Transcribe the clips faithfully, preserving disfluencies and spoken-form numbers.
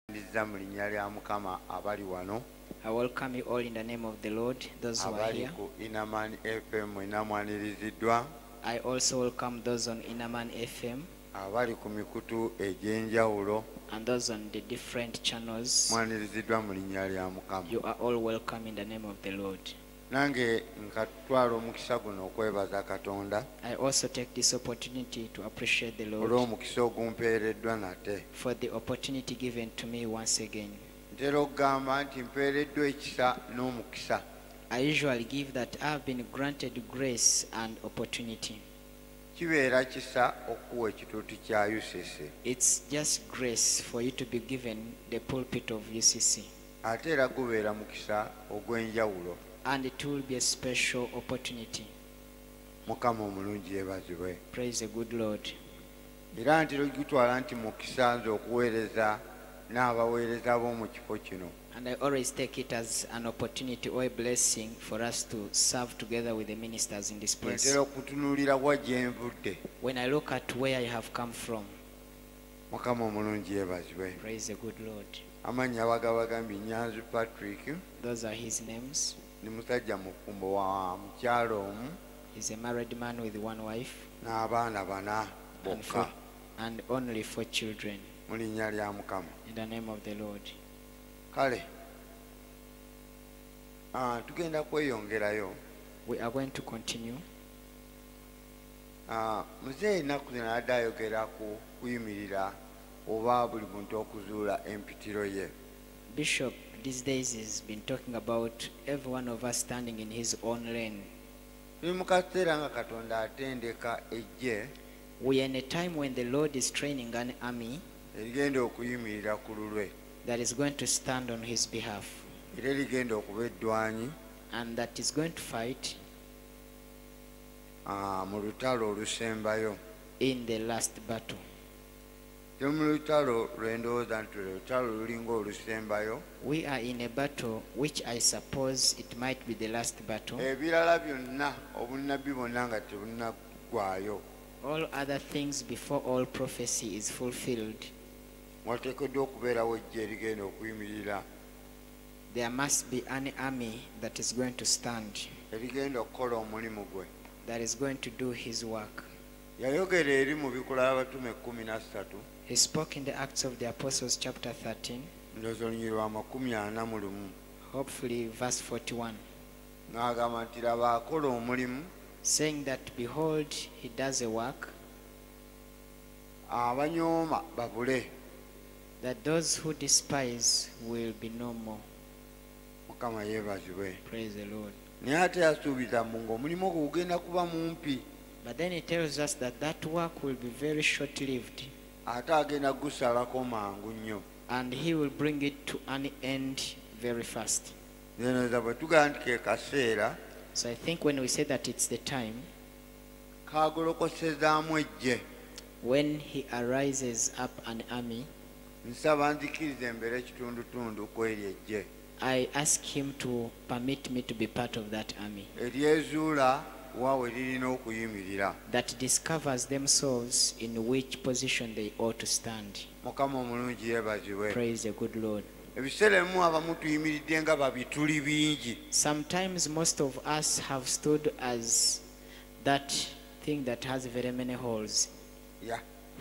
Mu linnya lya Mukama abali wano. I welcome you all in the name of the Lord, those who are here. Abali ku Inaman F M inamwaniriziddwa. I also welcome those on Inaman F M Abali ku mikutu egy'enjawulo. and those on the different channels. Mwaniriziddwa mu linnya lya Mukama. You are all welcome in the name of the Lord. Nange nkatwala omukisa guno okwebaza Katonda I also take this opportunity to appreciate the Lord olw'omukisa ogumpeereddwa nate. for the opportunity given to me once again. Ntera okugamba nti mpeereddwa ekisa n'omukisa. I usually give that I have been granted grace and opportunity. Kibeera kisa okuwa ekituuti kya U C C. It's just grace for you to be given the pulpit of U C C. Ate era gubeera mukisa ogw'enjawulo. And it will be a special opportunity. Mukama omulungi yeebazibwe. Praise the good Lord. Era ntera okutwala nti mukisa nze okuweereza n'abaweereza b'omu kifo kino. And I always take it as an opportunity or a blessing for us to serve together with the ministers in this place. Ntera okutunuulira wa gye nvudde. When I look at where I have come from, Mukama omulungi yeebazibwe. praise the good Lord. Amannya bagabagambye Nyanzi Patrick Those are his names. ni musajja mufumbo wa mukyalo omu He's a married man with one wife n'abaana bana and, bokka four, and only four children. mu linnya lya Mukama. In the name of the Lord. Kale ah, tugenda kweyongerayo. We are going to continue. Ah, muzeeyi ennaku zino adde ayogera ku kuyimirira oba buli muntu okuzuula empitiro ye. Bishop these days has been talking about every one of us standing in his own lane. Tuli mu kaseera nga Katonda atendeka ejje We are in a time when the Lord is training an army erigenda okuyimirira ku lulwe that is going to stand on his behalf era erigenda okuba eddwanyi and that is going to fight ah, mu lutalo olusembayo. in the last battle. Tuli mu lutalo lwe ndowooza nti lutalo lulinga olusembayo. We are in a battle which I suppose it might be the last battle. Ebirala byonna obunnabbi bwonna nga tebunaggwaayo All other things before all prophecy is fulfilled. wateekeddwa okubeerawo ejje erigenda okuyimirira There must be an army that is going to stand, erigenda okukola omulimu gwe. that is going to do his work. Yayogera eri mu bikola by'abatume kkumi na ssatu He spoke in the Acts of the Apostles chapter thirteen, ndowooza olunyiri lwa makumi ana mu lumu hopefully verse forty-one, n'agamba nti laba akola omulimu saying that behold, he does a work, abanyooma babule. that those who despise will be no more. Mukama yeebazibwe. Praise the Lord. Naye ate yasuubiza mu ng'omulimu ogwo gugenda kuba mumpi But then he tells us that that work will be very short-lived ate agenda gusalako mangu nnyo. and he will bring it to an end very fast. Nzenooza bwe tugamba nti ke kaseera So I think when we say that it's the time kagolokosezaamu ejje. when he arises up an army, Nsaba nzikiriza embeera ekitundutundu ku eri ejje I ask him to permit me to be part of that army eryezuula waawe lirina okuyimirira. that discovers themselves in which position they ought to stand. Mukama omulungi yeebazibwe. Praise the good Lord. Ebiseera ebimu abamu tuyimiridde nga babituli bingi. Sometimes most of us have stood as that thing that has very many holes. Ya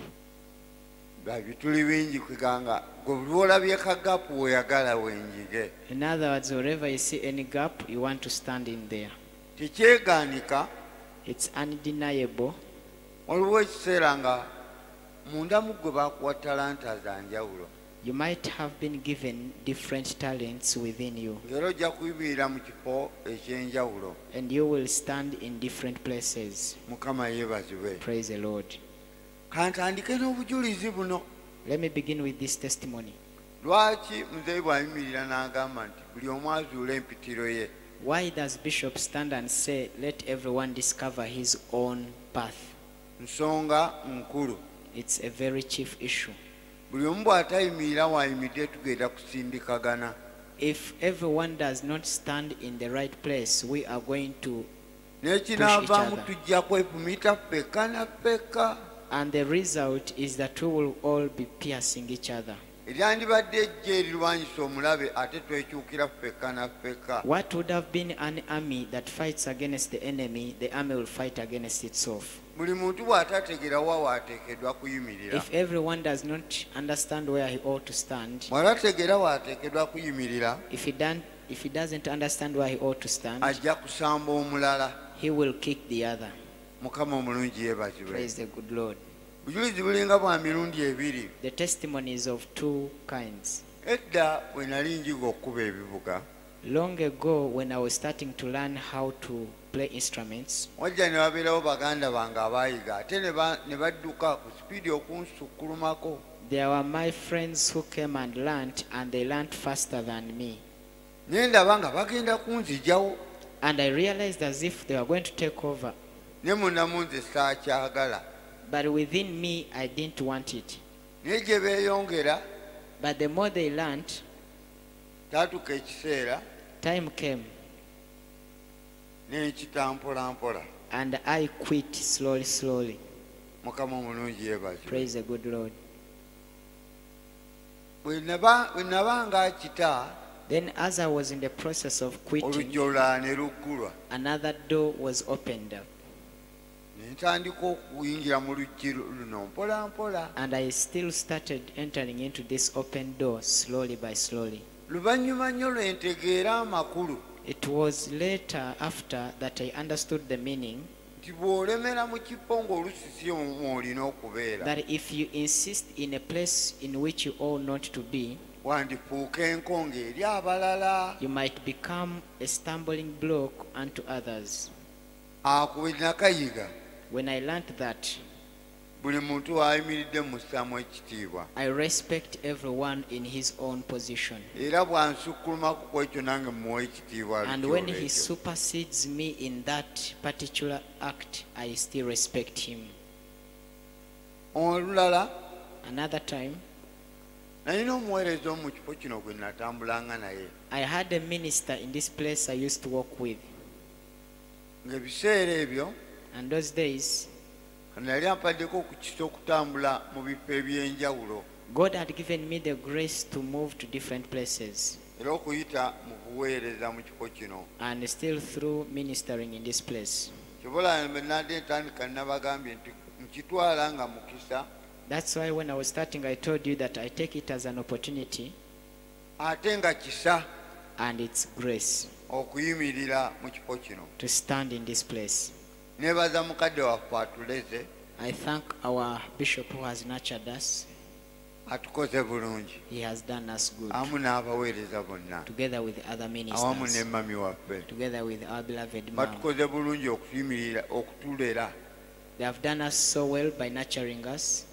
babituli bingi kweganga gwe lwolabye kagapu weeyagala wenjige. In other words, wherever you see any gap, you want to stand in there. Tekyegaanika It's undeniable waliwo ekiseera nga munda mu gwe baakuwa talanta za njawulo you might have been given different talents within you, ng'era ojja kuyimirira mu kifo eky'enjawulo. and you will stand in different places. Mukama yeebazibwe. Praise the Lord. Kantandike n'obujulizi buno. Let me begin with this testimony. Lwaki muzeeyi bw'ayimirira n'agamba nti buli omu azuula empitiro ye? Why does Bishop stand and say, let everyone discover his own path? Nsonga nkulu. It's a very chief issue. Buli omu bw'atayimirira w'ayimiridde tugenda kusindikagana. If everyone does not stand in the right place, we are going to N'ekinaavaamu tujja kwepumita ffekka na ffekka. and the result is that we will all be piercing each other. eryandibadde ejja erirwanyisa omulabe ate twekyukira ffekka na ffekka. What would have been an army that fights against the enemy, the army will fight against itself. Buli muntu bw'atategeera wa waateekeddwa kuyimirira. If everyone does not understand where he ought to stand, bw'atategeera waateekeddwa kuyimirira, if he, done, if he doesn't understand where he ought to stand, ajja kusamba omulala. he will kick the other. Mukama omulungi yeebazibwe. Praise the good Lord. Bujulizi bulinga bwa mirundi ebiri. The testimonies of two kinds. Edda bwe nali njiga okuba ebivuga, Long ago, when I was starting to learn how to play instruments, wajja ne wabeerawo baganda bange abaayiga ate ne ba- ne badduka ku sipiidi okunsukkulumako. there were my friends who came and learned, and they learned faster than me. Naye ndaba nga bagenda kunzijawo, And I realized as if they were going to take over. ne munnamu nze saakyagala. But within me, I didn't want it. Naye gye beeyongera, But the more they learned, taatuka ekiseera time came, n'enkita mpola mpola. and I quit slowly, slowly. Mukama omulungi yeebazibwe. Praise the good Lord. Bwe naba bwe naba ng'akita, Then, as I was in the process of quitting, oluggi olulala ne luggulwa. another door was opened up, Ne ntandika okuyingira mu luggi luno mpola mpola. and I still started entering into this open door slowly by slowly. Luvannyuma nnyo lwe ntegeera amakulu It was later, after that, I understood the meaning nti bw'olemera mu kifo ng'oluusi si mw'olina okubeera, that if you insist in a place in which you ought not to be, wandifuuka enkonga eri abalala. you might become a stumbling block unto others. Ako bwe nakayiga, When I learned that, buli muntu ayimiridde mussaamu ekitiibwa, I respect everyone in his own position. era bw'ansukkulumako ku ekyo nange mmuwa ekitiibwa. And when he supersedes me in that particular act, I still respect him. Olulala Another time, nalina omuweereza omu kifo kino gwe natambulanga naye, I had a minister in this place I used to work with. ng'ebiseera ebyo And those days, nali ampaddeko okukisa okutambula mu bifo eby'enjawulo God had given me the grace to move to different places, era okuyita mu buweereza mu kifo kino. and still through ministering in this place. Kibola nadde ntandika nabagambye nti nkitwala nga mukisa, That's why when I was starting, I told you that I take it as an opportunity, ate nga kisa and it's grace okuyimirira mu kifo kino. to stand in this place. Neebaza mukadde waffe atuleze, I thank our bishop who has nurtured us. atukoze bulungi, He has done us good, amu n'abaweereza bonna, together with other awamu ministers, ne mami waffe. together with our beloved mom. Batukoze bulungi okuyimirira okutulera. They have done us so well by nurturing us.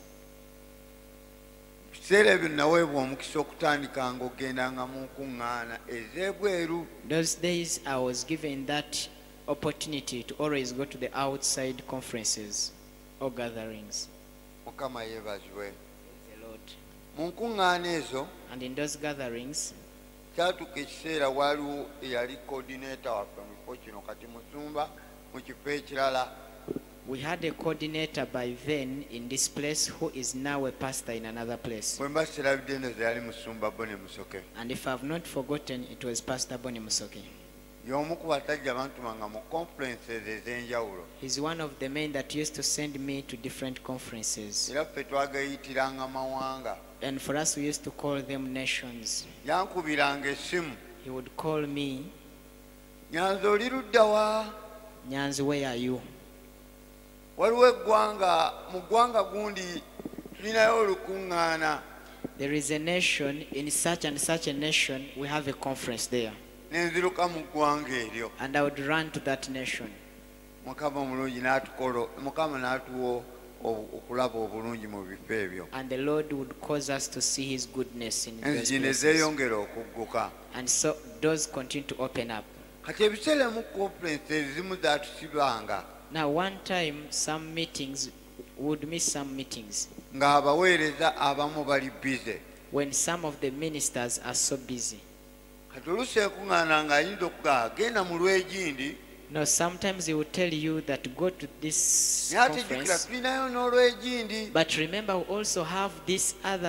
Biseera ebyo naweebwa omukisa okutandika ng'ogendanga mu nkuŋŋaana ez'ebweru. Those days I was given that opportunity to always go to the outside conferences or gatherings. Mukama yeebazibwe. The Lord. Mu nkuŋŋaana ezo And in those gatherings, kyatuuka ekiseera waliwo eyali coordinator waffe mu kifo kino, kati musumba mu kifo ekirala. we had a coordinator by then in this place who is now a pastor in another place. Bwe mba sirabidde ndoza yali musumba Bone Musoke. And if I have not forgotten, it was Pastor Boni Musoke. Y'omu ku basajja bantumanga mu conferences ez'enjawulo. He's one of the men that used to send me to different conferences. Era ffe twagayitiranga mawanga. And for us, we used to call them nations. Yankubiranga essimu. He would call me, Nyanzi oli ludda wa? Nyanzi, where are you? Waliwo eggwanga, mu ggwanga gundi tulinayo olukuŋŋaana. There is a nation, in such and such a nation, we have a conference there. Ne nziruka mu ggwanga eryo. And I would run to that nation. Mukama omulungi n'atukola, Mukama n'atuwa okulaba obulungi mu bifo ebyo. And the Lord would cause us to see His goodness in those Enzigi ne places. zeeyongera okugguka. And so doors continue to open up. Kati ebiseera mu conference ezimu zaatusibanga Now, one time, some meetings would miss some meetings ng'abaweereza abamu bali bize. when some of the ministers are so busy. Kati oluusi ekuŋŋaana ng'ayinza okugaa genda mu lwegindi, No, sometimes he will tell you that go to this naye ate jjukira conference, tulinayo n'olwegindi. but remember we also have this other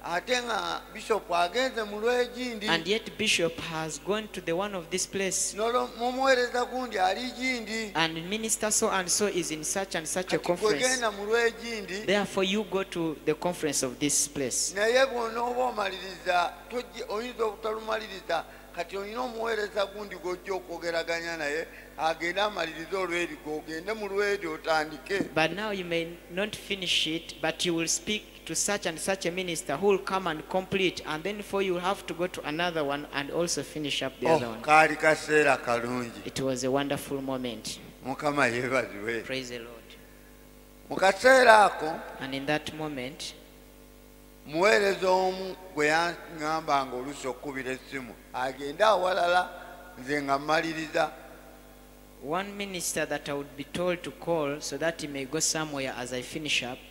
ate nga bishop agenze mu lw'egindi And yet Bishop has gone to the one of this place. nolo mumuweereza gundi ali gindi And minister so and so is in such and such a kati conference. gwegenda mu lw'egindi Therefore you go to the conference of this place. naye bw'onooba omaliriza tojja- oyinza obutalumaliriza kati olina omuweereza gundi gw'ojja okwogeraganya naye agende amalirize olweri gw'ogende mu lweri otandike. But now you may not finish it, but you will speak to such and such a minister who will come and complete, and then for you will have to go to another one and also finish up the other Oh, one. kaali kaseera kalungi. It was a wonderful moment. Mukama yeebazibwe. Praise the Lord. Mu kaseera ako And in that moment, muweereza omu gwe yaŋŋamba nga oluusi okkubira essimu agende awalala nze nga mmaliriza. one minister that I would be told to call so that he may go somewhere as I finish up,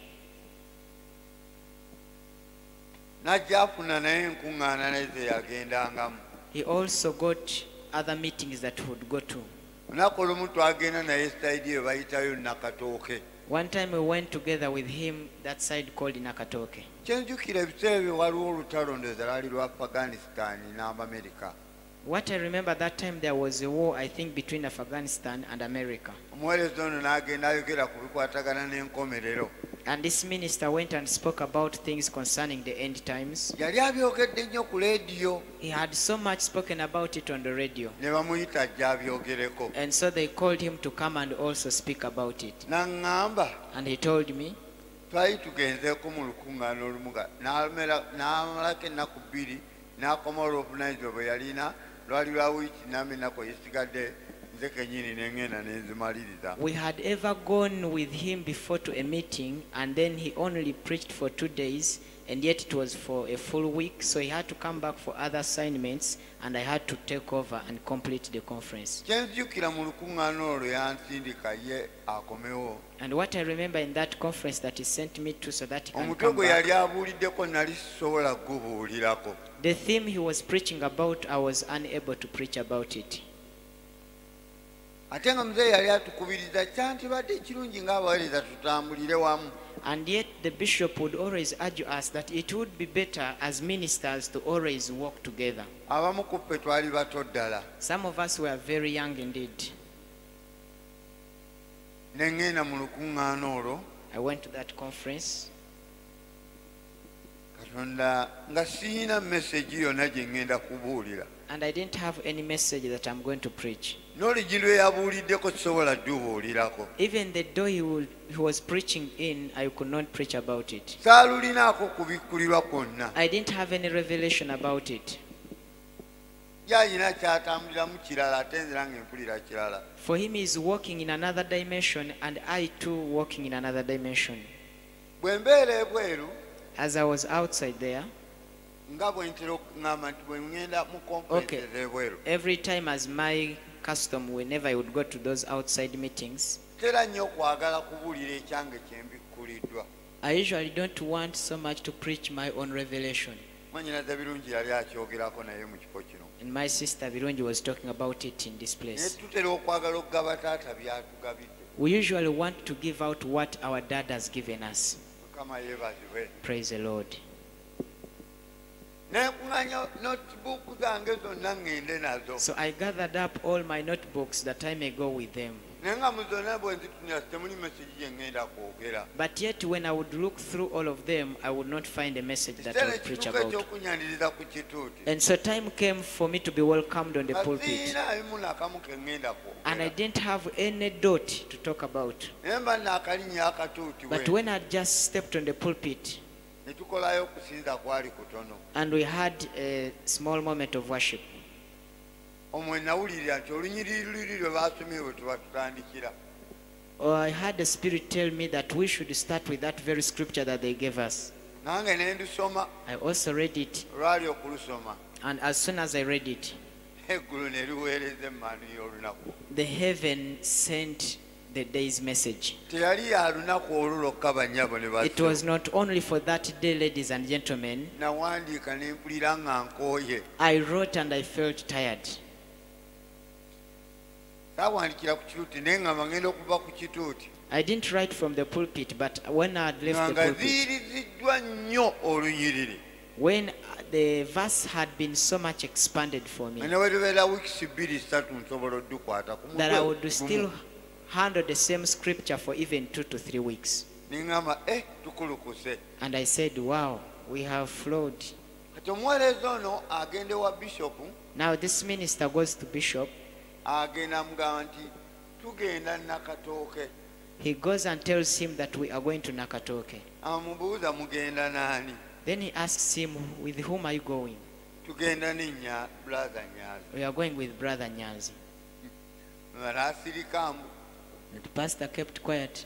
najja afuna naye enkuŋŋaana naye ze yagendangamu. he also got other meetings that he would go to. Olunaku olumu twagenda naye sayidi eyo bayitayo Nakatooke. One time we went together with him that side called Nakatoke. Kyenjukira ebiseera ebyo waliwo olutalo ndowooza lwali lwa Afghanistan n'Amerika. What I remember that time there was a war, I think, between Afghanistan and America. Omuweereza ono n'agenda ayogera ku bikwatagana n'enkomerero. And this minister went and spoke about things concerning the end times. Yali abyogedde nnyo ku leediyo He had so much spoken about it on the radio. ne bamuyita ajja abyogereko. And so they called him to come and also speak about it. N'aŋŋamba And he told me, twali tugenzeeko mu lukuŋŋaana olumu nga n'amera- n'amalako ennaku bbiri n'akoma olw'obuvunaanyizibwa bwe yalina lwali lwa wiiki n'amma ennaku ezisigadde nze kennyini ne ŋŋenda ne nzimaliriza. we had ever gone with him before to a meeting, and then he only preached for two days, and yet it was for a full week, so he had to come back for other assignments, and I had to take over and complete the conference. Kyenzijukira mu lukuŋŋaana olwo yansindika ye akomewo. And what I remember in that conference that he sent me to so that he can Omutwe come gwe back, yali abuuliddeko nali sisobola gubuulirako. the theme he was preaching about, I was unable to preach about it. Ate nga muzeeyi yali atukubiriza kyandibadde ekirungi ng'abaweereza tutambulire wamu. And yet the bishop would always urge us that it would be better as ministers to always walk together. Abamu ku ffe twali bato ddala. Some of us were very young indeed. Ne ŋŋenda mu lukuŋŋaana olwo I went to that conference, Katonda nga siyina message yonna gye ŋŋenda kubuulira. and I didn't have any message that I'm going to preach. N'oluggi lwe yabuuliddeko sisobola ddubuulirako. Even the door he, would, he was preaching in, I could not preach about it. Saalulinaako kubikkulirwa kwonna. I didn't have any revelation about it. Gy'alina kyatambuliramu kirala ate nzira ng'empulira kirala. For him, he's walking in another dimension, and I too walking in another dimension. Bwe mbeera ebweru As I was outside there, nga bwe ntera okuŋŋamba nti bwe ŋŋenda mu Okay. conferences ebweru every time as my custom, whenever I would go to those outside meetings, tera nnyo okwagala kubuulira ekyange kye mbikkuliddwa. I usually don't want so much to preach my own revelation. Mwannyinaza birungi yali akyogerako naye mu kifo kino. And my sister Virunji was talking about it in this Naye place. tutera okwagala okugaba taata byatugabidde. We usually want to give out what our dad has given us. Mukama yeebazibwe. Praise the Lord. Nenkuŋŋaanya notebook zange zonna ŋŋende nazo. So I gathered up all my notebooks that I may go with them. Naye nga mu zonna bwe nzitunira temuli message gye ŋŋenda kwogera. But yet when I would look through all of them, I would not find a message that I Kiseera would preach ekituuka about. ekyokunnyaniriza ku kituuti. And so time came for me to be welcomed on the pulpit. Kasiina abimu n'akamu ke ŋŋenda And I kwogera. didn't have any dot to talk about. Naye mba n'akalinnya akatuuti But bwe. when I just stepped on the pulpit Ne tukolayo okusinza kwali kutono. and we had a small moment of worship, Omwe nawulirira nti olunyiriri luli lwe baasomye bwe tuba tutandikira. oh, I had the Spirit tell me that we should start with that very scripture that they gave us. Nange ne ndusoma I also read it, olwali okulusoma. and as soon as I read it, Eggulu ne liweereza emmaanu y'olunaku. the heaven sent the day's message. Teyali ya lunaku olwo lwokka bannyabo ne It basso. was not only for that day, ladies and gentlemen. Nawandiika ne mpulira nga nkooye. I wrote and I felt tired. Saawandikira ku kituuti naye nga ngenda okuva ku kituuti. I didn't write from the pulpit, but when I had left the Nga pulpit, ziiriziddwa nnyo olunyiriri. when uh, the verse had been so much expanded for me ne wetubeera wiikisi bbiri ssatu nsobola oddukwata ku that I would mutwe still gumu. handle the same scripture for even two to three weeks. Niŋŋamba eh tukulukuse. And I said, wow, we have flowed. Kati omuweereza ono agende wa bishopu Now this minister goes to Bishop. agenda amugamba nti tugenda Nakatooke. He goes and tells him that we are going to Nakatoke. Amubuuza mugenda naani? Then he asks him, with whom are you going? Tugenda ne nya brother Nyazi. We are going with Brother Nyazi. N'asirikamu And the pastor kept quiet.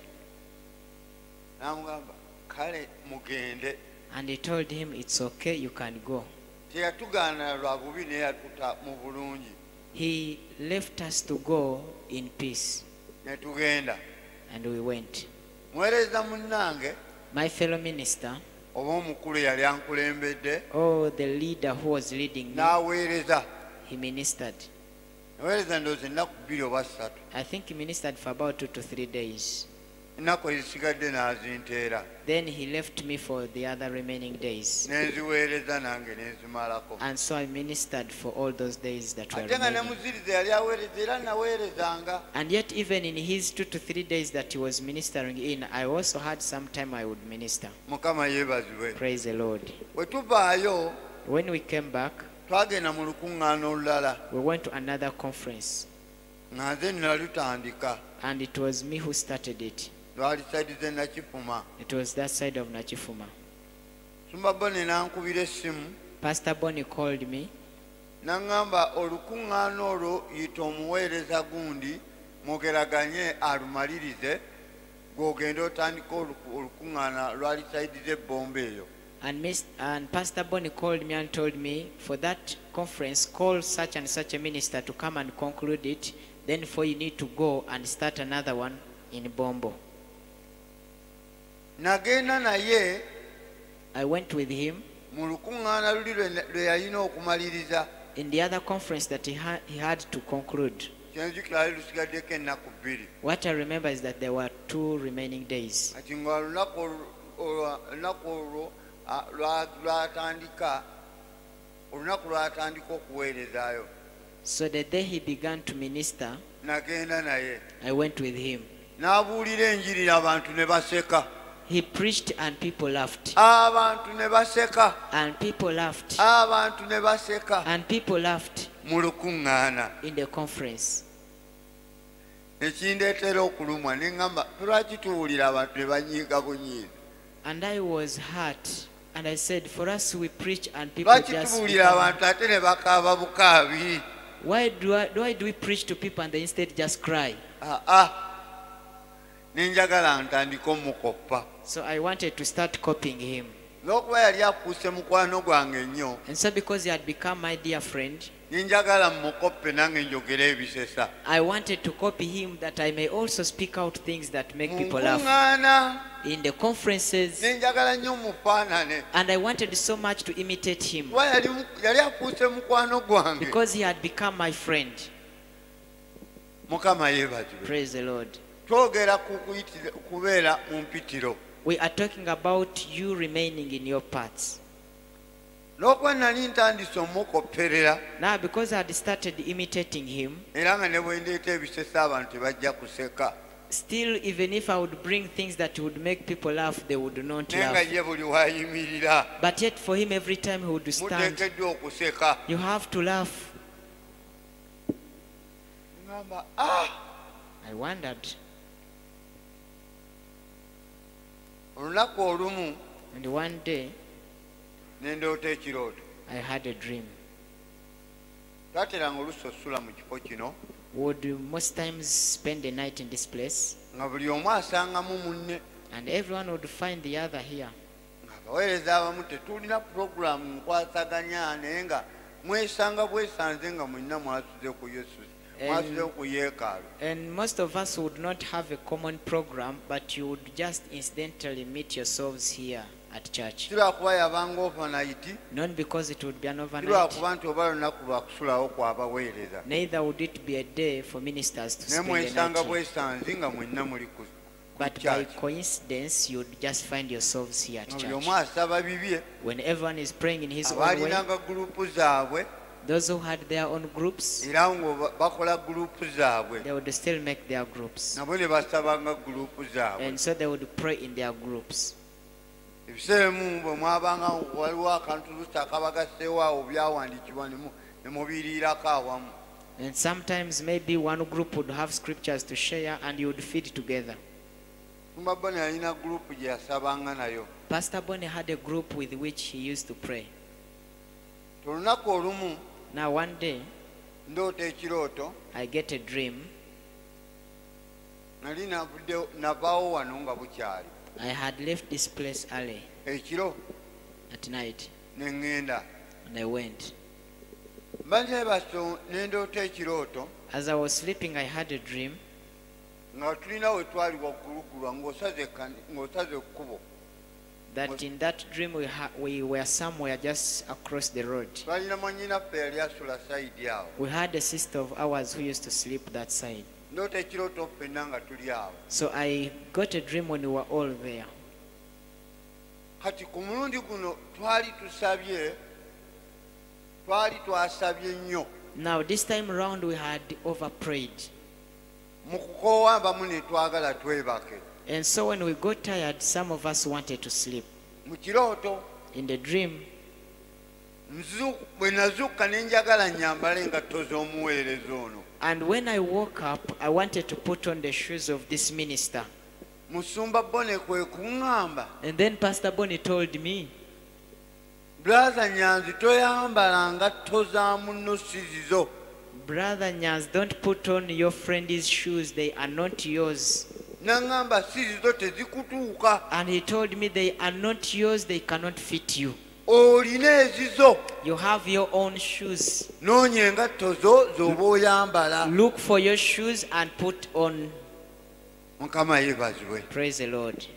n'amugamba kale mugende. And he told him, it's okay, you can go. Teyatugaana lwa bubi naye yatuta mu bulungi. He left us to go in peace. Ne tugenda. And we went. Muweereza munnange My fellow minister, oba omukulu yali ankulembedde oh, the leader who was leading me, n'aweereza. he ministered. Naweereza ndowooza ennaku bbiri oba ssatu. I think he ministered for about two to three days. Ennaku ezisigadde n'azinteera. Then he left me for the other remaining days. Ne nziweereza nange ne nzimalako. And so I ministered for all those days that were Ate nga ne remaining. muziriza yali aweereza era naweerezanga. And yet even in his two to three days that he was ministering in, I also had some time I would minister. Mukama yeebazibwe. Praise the Lord. Bwe tuvaayo When we came back, twagenda mu lukuŋŋaana olulala we went to another conference. nga nze nalutandika. And it was me who started it. Lwali saidi ze Nakifuma. It was that side of Nachifuma. Sumba Bone n'ankubira essimu Pastor Bonnie called me n'aŋŋamba olukuŋŋaana olwo yita omuweereza gundi mwogeraganye alumalirize gw'ogenda otandika oluku- olukuŋŋaana lwali saidi z'ebbomba eyo. and, Miss, and Pastor Bonnie called me and told me, for that conference, call such and such a minister to come and conclude it. Then for you need to go and start another one in Bombo. Nagenda naye I went with him mu lukuŋŋaana luli lwe- lwe yalina okumaliriza. in the other conference that he, ha- he had to conclude. Kyenzikira ali lusigaddeko ennaku bbiri. What I remember is that there were two remaining days. Kati nga olunaku olwo- olwo- olunaku olwo ah, lwa- lwatandika olunaku lwatandika okuweerezaayo So the day he began to minister, nagenda naye I went with him. n'abuulira enjiri abantu ne baseka. He preached and people laughed. Abantu ne baseka. And people laughed. Abantu ne baseka And people laughed mu lukuŋŋaana. in the conference. Ekindeetera okulumwa ne ŋŋamba lwaki tuwulira abantu ne banyiiga bunyiizi? And I was hurt. And I said, for us we preach and people Lwaki just tubuulira become- abantu ate ne bakaaba bukaabi? Why do, I, why do we preach to people and they instead just cry? Ah, ah. Ne njagala ntandika omukoppa. So I wanted to start copying him. N'okuba yali akuuse mukwano gwange ennyo, And so because he had become my dear friend, ne njagala mmukoppe nange njogere ebisesa. I wanted to copy him that I may also speak out things that make Mu people laugh. nkuŋŋaana In the conferences, ne njagala nnyo mufaanane. and I wanted so much to imitate him Kuba yali mu- yali akuuse mukwano gwange. because he had become my friend. Mukama yeebazibwe. Praise the Lord. Twogera ku kuyitira- kubeera mu mpitiro. We are talking about you remaining in your parts. N'okuba nali ntandise omukopperera Now, because I had started imitating him, era nga ne bwe ndeeta ebisesa abantu tebajja kuseka. still, even if I would bring things that would make people laugh, they would not Naye nga laugh. ye buli wayimirira But yet, for him, every time he would stand, muteekeddwa okuseka. you have to laugh. Ngamba ah I wondered. olunaku olumu And one day, ne ndoota ekirooto. I had a dream. Twateranga oluusi osula mu kifo kino Would most times spend the night in this place, nga buli omu asangamu munne. and everyone would find the other here. Abaweereza abamu tetulina puroguramu nkwasaganya naye nga mwesanga bwesanze nga mwenna mwasuze ku yesu mwasuze ku yeekaalu. And most of us would not have a common program, but you would just incidentally meet yourselves here at church. Si lwakuba yabanga overnight, Not because it would be an si overnight, lwakuba nti oba lunaku lwakusulawo kwabaweereza. neither would it be a day for ministers to Naye spend the mwesanga night here. bwesanze nga mwenna muli ku But by coincidence, you'd just find yourselves here at church. When everyone is praying in his own way, those who had their own groups, they would still make their groups. And so they would pray in their groups. And sometimes maybe one group would have scriptures to share and you would feed together. Pastor Bonnie had a group with which he used to pray. Now one day, I get a dream. I had left this place early at night, and I went. As I was sleeping, I had a dream that in that dream we, ha we were somewhere just across the road. We had a sister of ours who used to sleep that side. So I got a dream when we were all there. Now this time around we had overprayed. And so when we got tired, some of us wanted to sleep. In the dream, and when I woke up, I wanted to put on the shoes of this minister. And then Pastor Bonnie told me, Brother Nyaz, don't put on your friend's shoes, they are not yours. And he told me they are not yours, they cannot fit you. You have your own shoes. Look for your shoes and put on. Praise the Lord.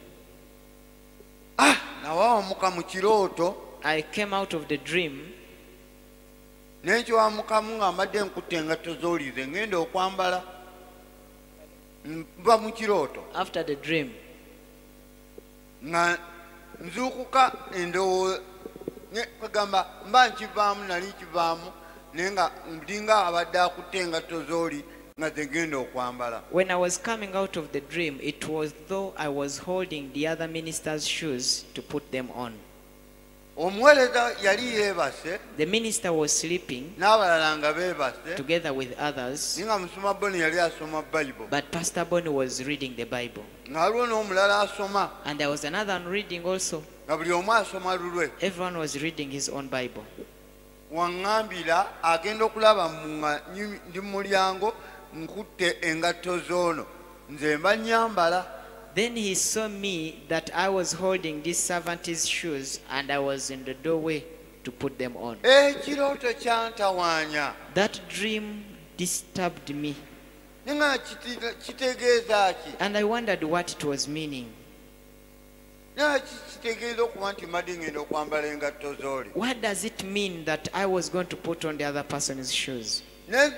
I came out of the dream. After the dream, when I was coming out of the dream, it was though I was holding the other minister's shoes to put them on. The minister was sleeping together with others, but Pastor Bonnie was reading the Bible. And there was another one reading also. Everyone was reading his own Bible. Then he saw me that I was holding this servant's shoes and I was in the doorway to put them on. That dream disturbed me. And I wondered what it was meaning. What does it mean that I was going to put on the other person's shoes? And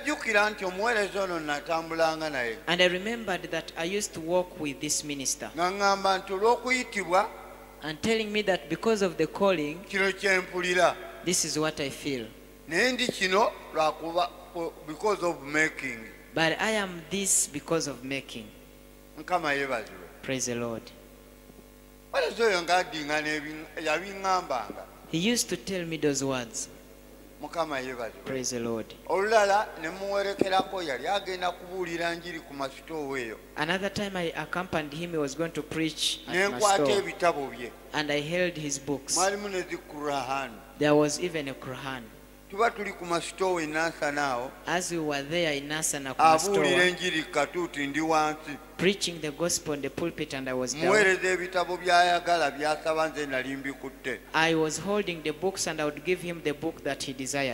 I remembered that I used to walk with this minister, and telling me that because of the calling, this is what I feel. Because of making. But I am this because of making. Praise the Lord. He used to tell me those words. Praise the Lord. Another time I accompanied him, he was going to preach at my store, and I held his books. There was even a Quran. As we were there in Nasana, preaching the gospel in the pulpit, and I was down, I was holding the books and I would give him the book that he desired.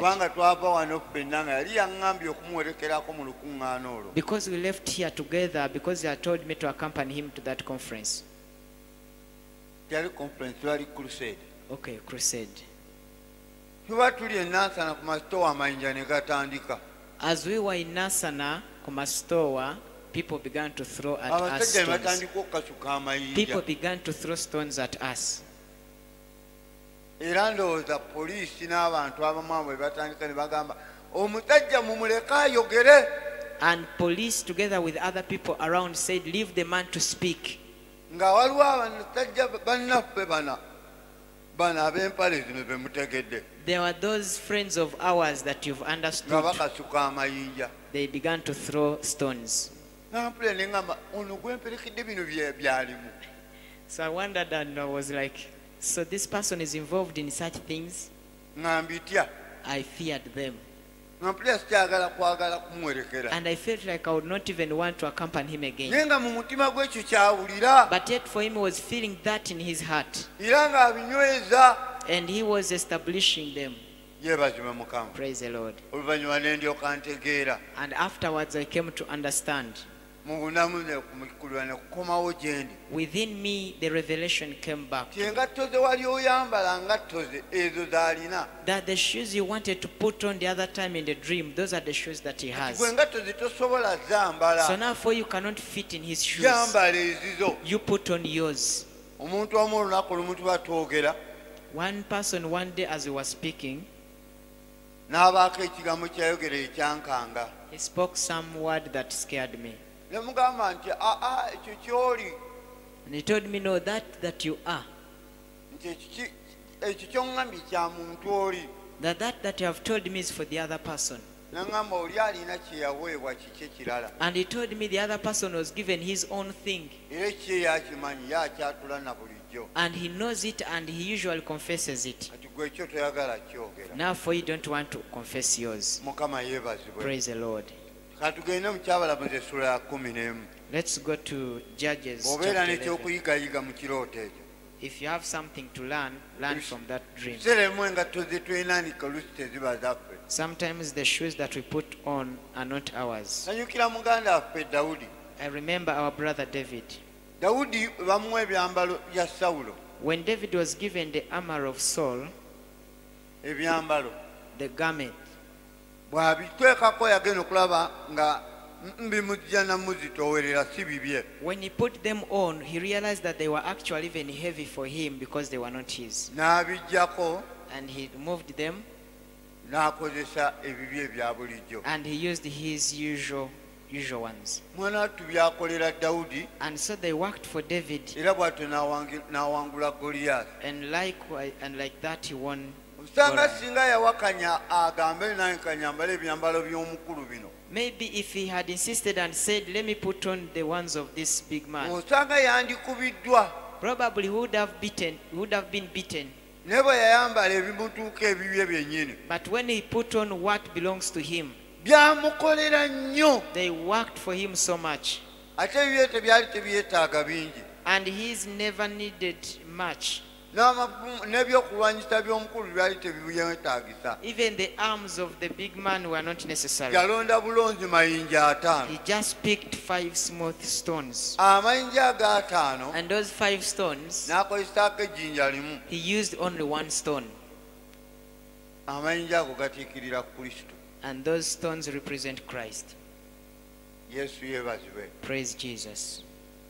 Because we left here together, because he had told me to accompany him to that conference. Okay, crusade. As we were in Nasana, Kumastowa, people began to throw at us abasajja ne stones. batandika okukasuka amayinja People began to throw stones at us. era ndowooza poliisi n'abantu abamu abo bwe batandika ne bagamba omusajja mumuleke ayogere. And police, together with other people around, said, leave the man to speak. nga waliwo abasajja bannaffe bana bana ab'empale zino be mutegedde There were those friends of ours that you've nga understood. bakasuka amayinja. They began to throw stones. nampule ne ngamba ono gwemperekidde bino bye byalimu. So I wondered and I was like, so this person is involved in such things? nga mbitya I feared them. nampule sikyagala kwagala kumwerekera And I felt like I would not even want to accompany him again. naye nga mu mutima gw'ekyo kyawulira But yet for him, he was feeling that in his heart. era ng'abinyweza. And he was establishing them. yeebazibwe mukama. Praise the Lord. oluvannyuma ne ndyoka ntegeera And afterwards I came to understand. mu bunamu ne kumikkulira ne kukomawo gye ndi Within me, the revelation came back. ti engatto ze wali oyambala ngatto ze ezo z'alina. That the shoes you wanted to put on the other time in the dream, those are the shoes that he gwe has. engatto ze tosobola zambala. So now for you cannot fit in his shoes. yambala ezizo. You put on yours. omuntu omu olunaku lumu tuba twogera One person one day as we were speaking, n'abaako ekigambo kyayogera ekyankanga. he spoke some word that scared me. ne mugamba nti aa ekyo kyoli And he told me, no, that that you are. nti ekyo ekyo kyoŋŋambye kya muntu oli. That that that you have told me is for the other person. naŋŋamba oli alina kye yaweebwa kiki kirala. And he told me the other person was given his own thing. era ekye yakimanyi yakyatula na bulijjo. And he knows it and he usually confesses it. kati gwe ekyo toyagala kyogera. Now for you don't want to confess yours. mukama yeebazibwe. Praise the Lord. katugende mu kyabalamuzi essula ya kumi n'emu. Let's go to Judges bw'obeera chapter eleven. n'ekyokuyigayiga mu kirooto ekyo. If you have something to learn, learn from that dream. ebiseera emu engatto ze twenanika oluusi teziba zaffe. Sometimes the shoes that we put on are not ours. nanyukira muganda waffe dawudi. I remember our brother David. dawudi bamuwa ebyambalo bya sawulo. When David was given the armor of Saul, ebyambalo the garment, bw'abiteekako yagenda okulaba nga mbimujja namuzitoowerera si bibye. when he put them on, he realized that they were actually even heavy for him because they were not his. n'abijjako And he removed them n'akozesa ebibye ebya bulijjo. and he used his usual usual ones. mwana wattu byakolera dawudi And so they worked for David, era bw'atyo n'awangi- n'awangula goliyasi. and likewise, and like that he won. osanga Goliath. singa yawakanya agambe nange kanyambala ebyambalo by'omukulu bino, Maybe if he had insisted and said, let me put on the ones of this big man, osanga yandikubiddwa. probably he would have beaten, he would have been beaten. naye bwe yayambala ebimutuuka ebibye byennyini But when he put on what belongs to him, byamukolera nnyo. they worked for him so much. ate ebibye tebyali tebyetaaga bingi. And he's never needed much. N'amagumu- n'ebyokulwanyisa by'omukulu byali tebibyetaagisa. Even the arms of the big man were not necessary. yalonda bulonzi mayinja ataano. He just picked five smooth stones. amayinja ag'ataano And those five stones, n'akozesaako ejjinja limu. he used only one stone. amayinja ago gatiikirira kristo. And those stones represent Christ. yesu yeebazibwe. Praise Jesus.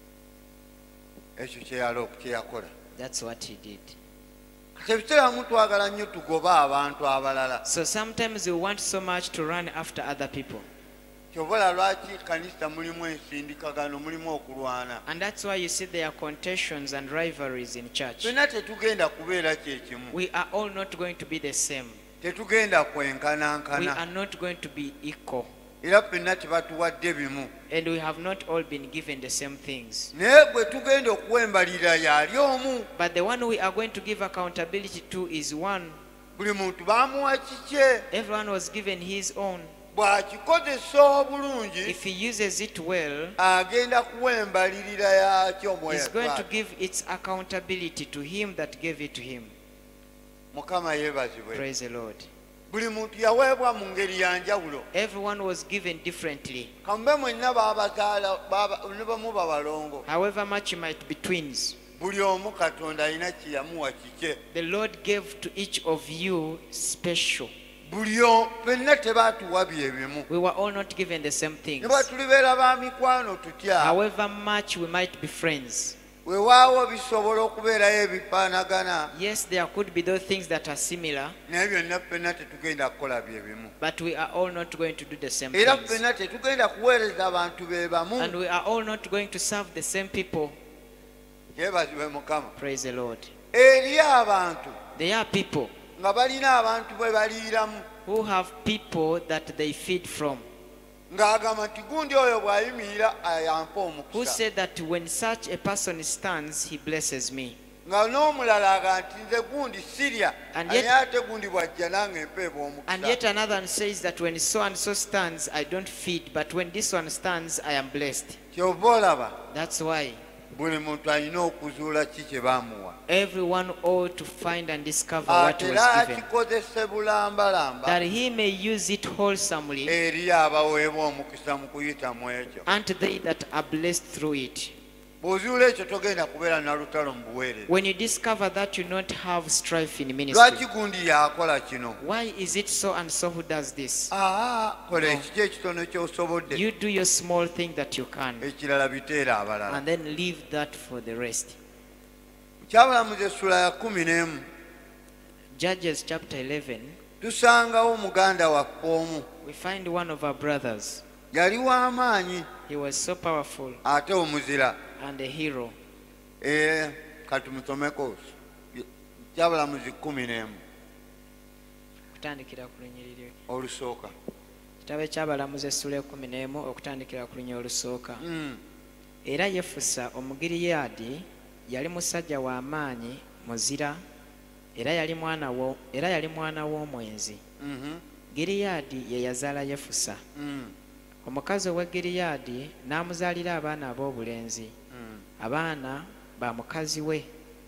ekyo kyeyala kyeyakola. That's what he did. kati ebiseera bimu twagala nnyo tugobe abantu abalala. So sometimes we want so much to run after other people. kyobola lwaki kanisa mulimu ensindikagano, mulimu okulwana. And that's why you see there are contentions and rivalries in church. ffenna tetugenda kubeera kyekimu. We are all not going to be the same. tetugenda We kwenkanankana. are not going to be equal. era ffenna tebatuwadde bimu. And we have not all been given the same things. naye bwe tugenda okuwembalira yali omu. But the one we are going to give accountability to is one. buli muntu baamuwa kikye. Everyone was given his own. bw'akikozesa obulungi If he uses it well, agenda kuwembalirira yakyo he's going to mweyatwala. give its accountability to him that gave it to him. mukama yeebazibwe. Praise the Lord. buli muntu yaweebwa mu ngeri ya njawulo. Everyone was given differently. kamube mwenna baabazaala baba- ne bamu babalongo. However much you might be twins, buli omu katonda alina kye yamuwa kike. the Lord gave to each of you special buli o- ffenna tebaatuwa bye bimu We were all not given the same ne things. bwe tulibeera ba mikwano tutya However much we might be friends, weewaawo bisobola okubeerayo ebifaanagana yes, there could be those things that are similar, naye byonna ffenna tetugenda kukola bye bimu but we are all not going to do the same era things. ffenna tetugenda kuweereza abantu be bamu And we are all not going to serve the same people. yeebazibwe mukama Praise the Lord. eri abantu There are people nga balina abantu bwe baliiramu who have people that they feed from, ng'agamba nti gundi oyo bw'ayimirira ayampa who omukisa said that when such a person stands, he blesses me. nga n'omulala aga nti nze gundi sirya And yet- naye ate gundi bw'ajja nange empeeba And yet omukisa another one says that when so and so stands, I don't feed, but when this one stands, I am blessed. kyova olaba That's why buli muntu alina okuzuula ki kye baamuwa everyone ought to find and discover what ate was era given, akikozese bulambalamba that he may use it wholesomely eri abaweebwa omukisa mu kuyita mu ekyo unto they that are blessed through it. bw'ozuula ekyo togenda kubeera na lutalo mu buweereza When you discover that you not have strife in ministry, lwaki gundi yakola kino why is it so and so who does this? aa kola ekiki ekitono ky'osobodde You do your small thing that you can, ekirala biteera abalala and then leave that for the rest. kyabulamuzi essula ya kumi n'emu Judges chapter eleven, tusangawo muganda waffe omu we find one of our brothers. yali w'amaanyi He was so powerful ate omuzira and a hero. Eh, katumusomeko kyabulamuzi kumi n'emu Okutandikira ku lunyiriri. olusooka Kitabo eky'abalamuzi essula ekumi n'emu okutandikira ku lunyiriri olusooka. Mm, Era Yefusa Omugiriyaadi yali musajja wa maanyi muzira, era yali mwana wo era yali mwana w'omwenzi. mhm, Giriyaadi ye yazaala Yefusa. mm, Omukazi ow'e Giriyaadi n'amuzaalira abaana ab'obulenzi. mm, Abaana ba mukazi we.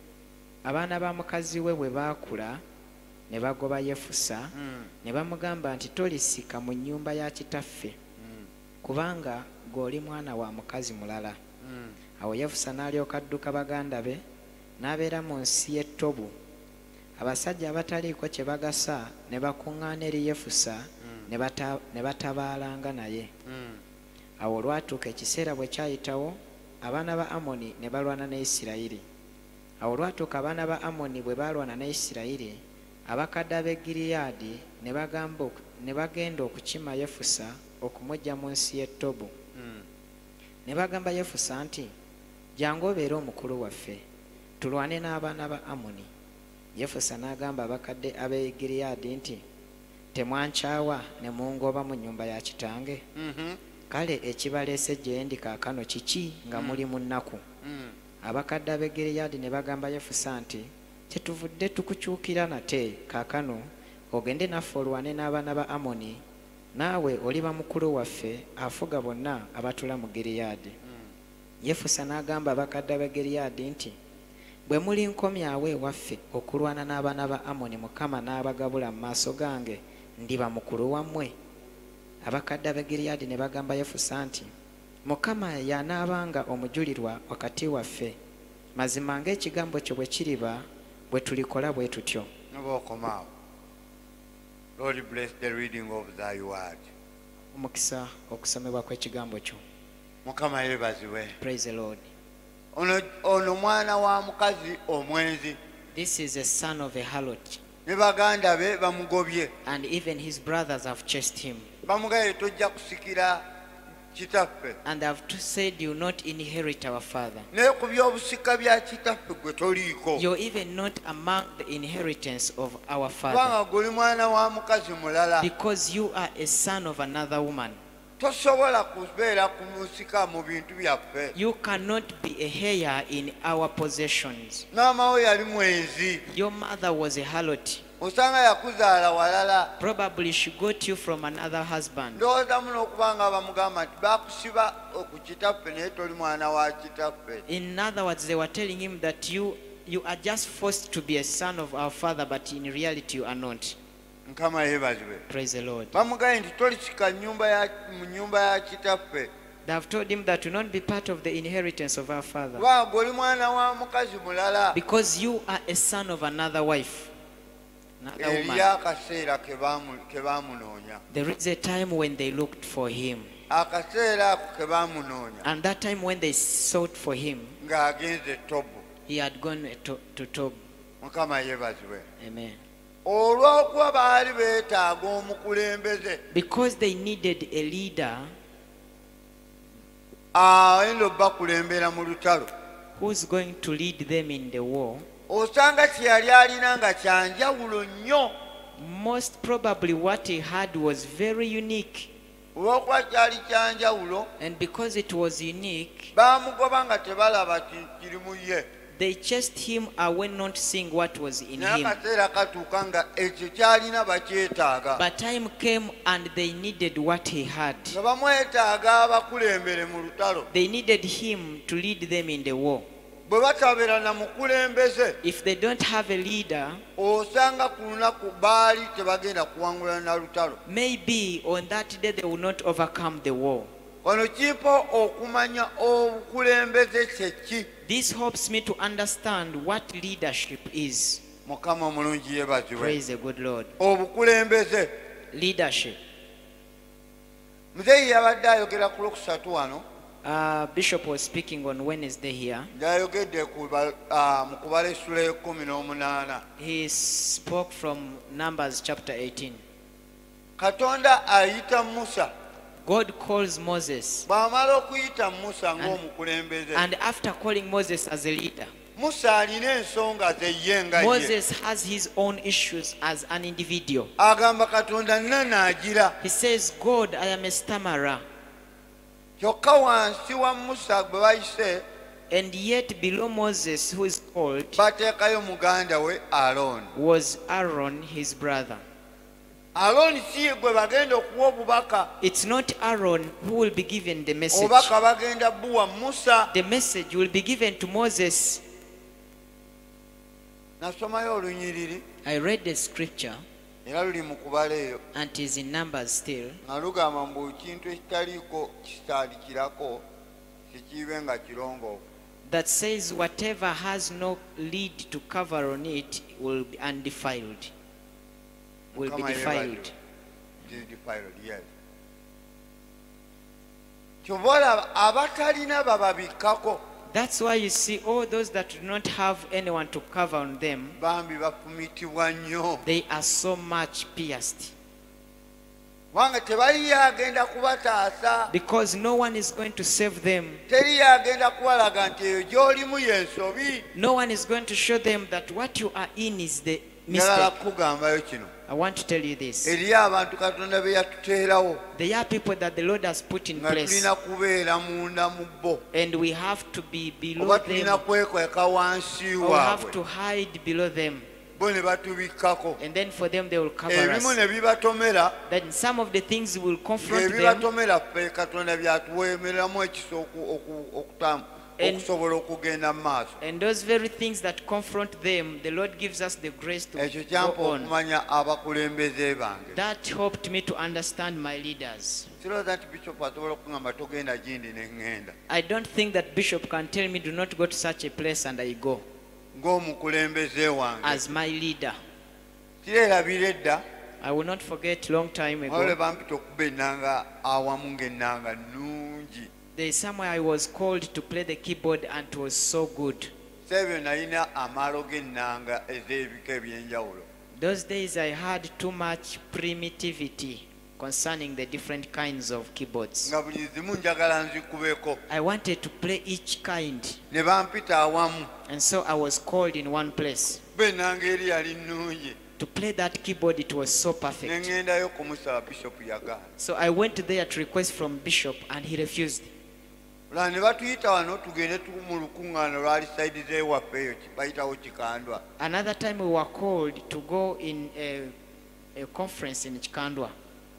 Abaana ba mukazi we bwe baakula ne bagoba Yefusa, mm, ne bamugamba nti tolisika mu nnyumba ya kitaffe, mm, kubanga gw'oli mwana wa mukazi mulala. mm. Awo Yefusa n'alyoka adduka baganda be n'abeera mu nsi y'e Tobu. Abasajja abataliiko kye bagasa ne bakuŋŋaana eri Yefusa ne bata- ne batabaalanga naye. Mm. Awo olwatuuka ekiseera bwe kyayitawo, abaana ba Amoni ne balwana ne Isirayiri. Awo olwatuuka abaana ba Amoni bwe baalwana ne Isirayiri, abakadde ab'e Giriyaadi ne bagamba oku- ne bagenda okukima Yefusa okumuggya mu nsi y'e Tobu. Mm. Ne bagamba Yefusa nti, jjangu obeere omukulu waffe, tulwane n'abaana ba Amoni. Yefusa n'agamba abakadde ab'e Giriyaadi nti, temwankyawa ne mungoba mu nnyumba ya kitange? Mhm, Kale ekibaleese gye ndi kaakano kiki nga muli mu nnaku? mm. Abakadde ab'e Giriyaadi ne bagamba Yefusa nti, kyetuvudde tukukyukira nate kaakano ogende naffe olwane n'abaana ba Amoni, naawe oliba mukulu waffe afuga bonna abatula mu Giriyaadi. Yefusa n'agamba abakadde ab'e Giriyaadi nti, bwe muli nkomyawo ewaffe okulwana n'abaana ba Amoni, Mukama n'abagabula mu maaso gange, ndiba mukulu wammwe? Abakadde ab'e Giriyaadi ne bagamba Yefusa nti, Mukama y'anaabanga omujulirwa wakati waffe, mazima ng'ekigambo kyo bwe kiriba bwe tulikola bwe tutyo. Noba okomaawo. Lord bless the reading of thy word. Omukisa okusomebwa kw'ekigambo kyo. Mukama yeebazibwe. Praise the Lord. ono ono mwana wa mukazi omwenzi This is a son of a harlot, ne baganda be bamugobye and even his brothers have chased him, bamugaye tojja kusikira kitaffe and they have to said, you not inherit our father. naye ku by'obusika bya kitaffe gwe toliiko You're even not among the inheritance of our father, kubanga guli mwana wa mukazi mulala because you are a son of another woman. tosobola kubeera ku musika mu bintu byaffe You cannot be a heir in our possessions. maama we yali mwenzi Your mother was a harlot. osanga yakuzaala walala Probably she got you from another husband. ndowooza muno okuba nga bamugamba nti bakusiba ku kitaffe naye toli mwana wa kitaffe In other words, they were telling him that you you are just forced to be a son of our father, but in reality you are not. Mukama yeebazibwe Praise the Lord. bamugaye nti tolisika nnyumba ya mu nnyumba ya kitaffe They have told him that you not be part of the inheritance of our father, kubanga goli mwana wa mukazi mulala because you are a son of another wife. another woman. eriyo akaseera ke baamu- ke baamunoonya There is a time when they looked for him. akaseera ako ke baamunoonya And that time when they sought for him, ng'agenze Tobu. he had gone to, to Tob. Mukama yeebazibwe. Amen. Olw'okuba baali beetaaga omukulembeze Because they needed a leader ayinza obbakulembera mu lutalo, who's going to lead them in the war. osanga kye yali alina nga kyanjawulo nnyo. Most probably what he had was very unique. Olw'okuba kyali kyanjawulo And because it was unique, baamugoba nga tebalaba ki- kiri mu ye. they chased him away not seeing what was in Naye him. akaseera katuuka nga ekyo kyalina bakyetaaga. But time came and they needed what he had. Nga bamwetaaga abakulembere mu lutalo. They needed him to lead them in the war. Bwe batabeera na mukulembeze, If they don't have a leader, osanga ku lunaku baali tebagenda kuwangula na lutalo. maybe on that day they will not overcome the war. Wano kimpa okumanya obukulembeze kye ki. This helps me to understand what leadership is. Mukama omulungi yeebazibwe. Praise the good Lord. Obukulembeze. Leadership. Muzeeyi yabadde ayogera ku lwokusatu wano. Uh, Bishop was speaking on Wednesday here. Yayogedde ku ba- ah, mu kubala essula y'ekkumi n'omunaana. He spoke from Numbers chapter eighteen. Katonda ayita Musa. God calls Moses, Bw'amala okuyita Musa ng'omukulembeze. and after calling Moses as a leader, Musa alina ensonga ze ye nga ye. Moses has his own issues as an individual. Agamba Katonda nna naagira. He says, God, I am a stammerer. Kyokka wansi wa Musa gwe bayise And yet below Moses, who is called, bateekayo muganda we Alooni. was Aaron, his brother. Alooni si ye gwe bagenda okuwa obubaka. It's not Aaron who will be given the message. Obubaka bagenda buwa Musa. The message will be given to Moses. Nasomayo olunyiriri I read the scripture, era luli mu kubala eyo and it is in Numbers still, nga lugamba mbu ekintu ekitaliiko kitaalikirako tekiibe nga kirongoofu. that says whatever has no lid to cover on it will be undefiled. Will be Mukama defiled. yeebazibwe. It is defiled, yes. Kyova olaba abatalina bababikkako That's why you see all those that do not have anyone to cover on them, bambi bafumitibwa nnyo. they are so much pierced. Kubanga tebaliyo agenda kubataasa. Because no one is going to save them. Teriyo agenda kubalaga nti eyo gy'olimu y'ensobi. No one is going to show them that what you are in is the Njagala mistake. kukugambayo kino. I want to tell you this. Eriyo abantu Katonda be yatuteerawo There are people that the Lord has put in nga place, tulina kubeera munda mu bo. and we have to be below Oba tulina them, kwekweka wansi or we have waabwe. to hide below them, Bo ne batubikkako. and then for them they will cover Ebimu us. ne bibatomera. Then some of the things will confront them, Ebibatomera ffe Katonda byatuweemeramu ekisa oku- oku- okutamu And- okusobola okugenda mu maaso. and those very things that confront them, the Lord gives us the grace to Ekyo go kyampa on. okumanya abakulembeze bange. That helped me to understand my leaders. Sirowooza nti Bishop asobola okungamba togenda gindi ne ŋŋenda. I don't think that Bishop can tell me do not go to such a place and I go Ng'omukulembeze wange. as my leader. Kireerabira edda. I will not forget long time Wale ago. bampita okuba ennanga awamu ng'ennanga nnungi. There is somewhere I was called to play the keyboard and it was so good. Sebyo nalina amaalo g'ennanga ez'ebika eby'enjawulo. Those days I had too much primitivity concerning the different kinds of keyboards. Nga buli zimu njagala nzikubeko. I wanted to play each kind, Ne bampita awamu. and so I was called in one place. Kuba ennanga eri yali nnungi. To play that keyboard, it was so Ne perfect. ŋŋendayo kumusaba Bishop yagaana. So I went there to request from Bishop and he refused. Olaba ne batuyita wano tugende tu mu lukuŋŋaana lwali sayidi z'ewaffe eyo ki- bayitawo Kikandwa. Another time we were called to go in a, a conference in Chikandwa.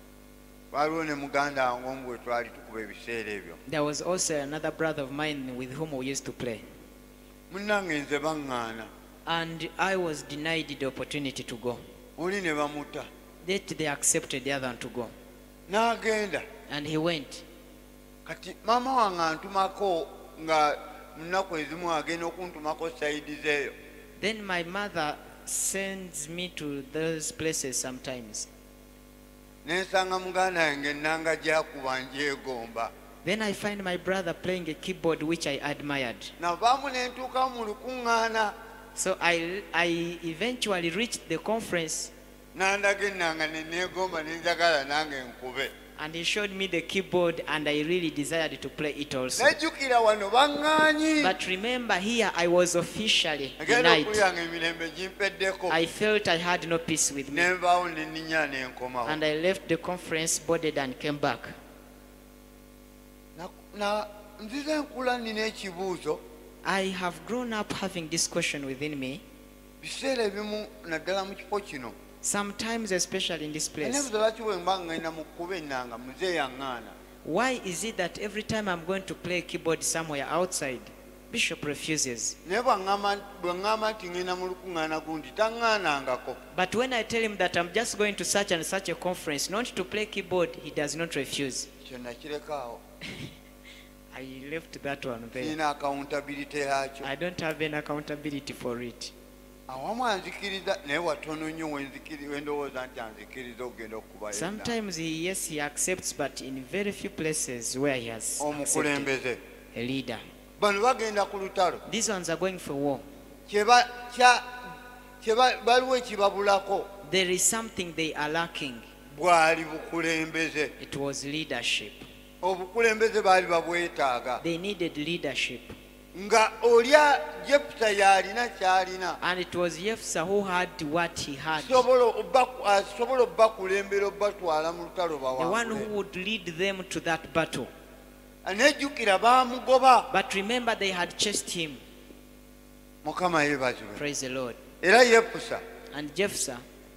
Waliwo ne muganda wange omu bwe twali tukuba ebiseera ebyo. There was also another brother of mine with whom we used to play. Munnange nze baŋŋaana. And I was denied the opportunity to go. Oli ne bamuta. Yet they accepted the other one to go. N'agenda. And he went. Kati maama wange antumako nga mu nnaku ezimu agenda okuntumako sayidi zeeyo. Then my mother sends me to those places sometimes. Nensanga muganda yange nanga gyakuba njeegomba. Then I find my brother playing a keyboard which I admired. Navaamu ne ntuuka mu lukuŋŋaana. So I, I eventually reached the conference. Nandaga ennanga ne neegomba ne njagala nange nkube. And he showed me the keyboard and I really desired to play it also. Najjukira wano baŋŋaanyi. But remember, here I was officially Agenda denied. okulyange emirembe gimpeddeko. I felt I had no peace with me. Ne nvaawo ne nninnya ne nkomawo. And I left the conference, boarded and came back. Na- na nzize nkula nnina ekibuuzo. I have grown up having this question within me. Biseera ebimu naddala mu kifo kino. Sometimes, especially in this place. Enebuzo lwaki bwe mba ngenda mu kkuba ennanga muze yaŋŋaana. Why is it that every time I'm going to play keyboard somewhere outside, Bishop refuses? Naye bw'aŋŋamba bwe ŋŋamba nti ŋŋenda mu lukuŋŋaana gundi taŋŋaanangako. But when I tell him that I'm just going to such and such a conference, not to play keyboard, he does not refuse. Kyo nakireka awo. I left that one there. Sirina accountability yakyo. I don't have any accountability for it. Awamu anzikiriza naye watono nnyo wenzikiri wendowooza nti anzikiriza okugenda okukubayo. Sometimes he, yes, he accepts, but in very few places where he has accepted Omukulembeze. a leader. Bano bagenda ku lutalo. These ones are going for war. Kyeba kya kyeba baliwo ekibabulako. There is something they are lacking. Bwali bukulembeze. It was leadership. Obukulembeze baali babwetaaga. They needed leadership. Nga olya Jepusa yalina kyalina. And it was Jephthah who had what he had. Sobola obba- asobola obbakulembera obbatwala mu lutalo The one who bawangule. would lead them to that battle. Anejjukira baamugoba. But remember, they had chased him. Mukama yeebazibwe. Praise the Lord. Era Yepusa And Jephthah,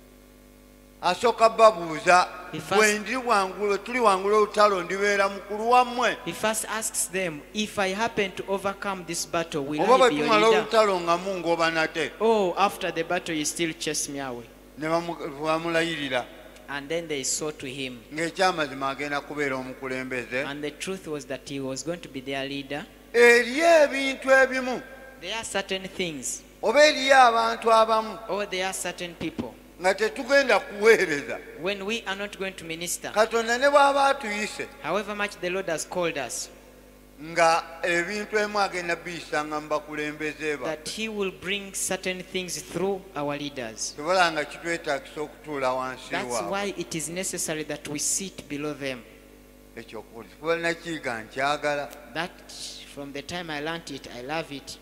asooka babuuza He first- bwe ndi wangulu tuli wangulu olutalo ndibeera mukulu wammwe he first asks them, if I happen to overcome this battle, will oba I bwe be your tumala leader? olutalo nga mungoba nate. Oh, after the battle, you still chase me away. Ne bamu- bamulayirira And then they saw to him. ng'ekyamazima agenda kubeera omukulembeze. And the truth was that he was going to be their leader. Eriyo ebintu ebimu There are certain things, oba eriyo abantu abamu or there are certain people. nga tetugenda kuweereza. When we are not going to minister, Katonda ne bw'aba atuyise however much the Lord has called us, nga ebintu emu agenda biyisanga mu bakulembeze ba. that he will bring certain things through our leaders. Tebala nga kitwetaagisa okutuula wansi That's waabwe. why it is necessary that we sit below them. Ekyokubuliza kuba nakiyiga nkyagala. That from the time I learnt it, I love it.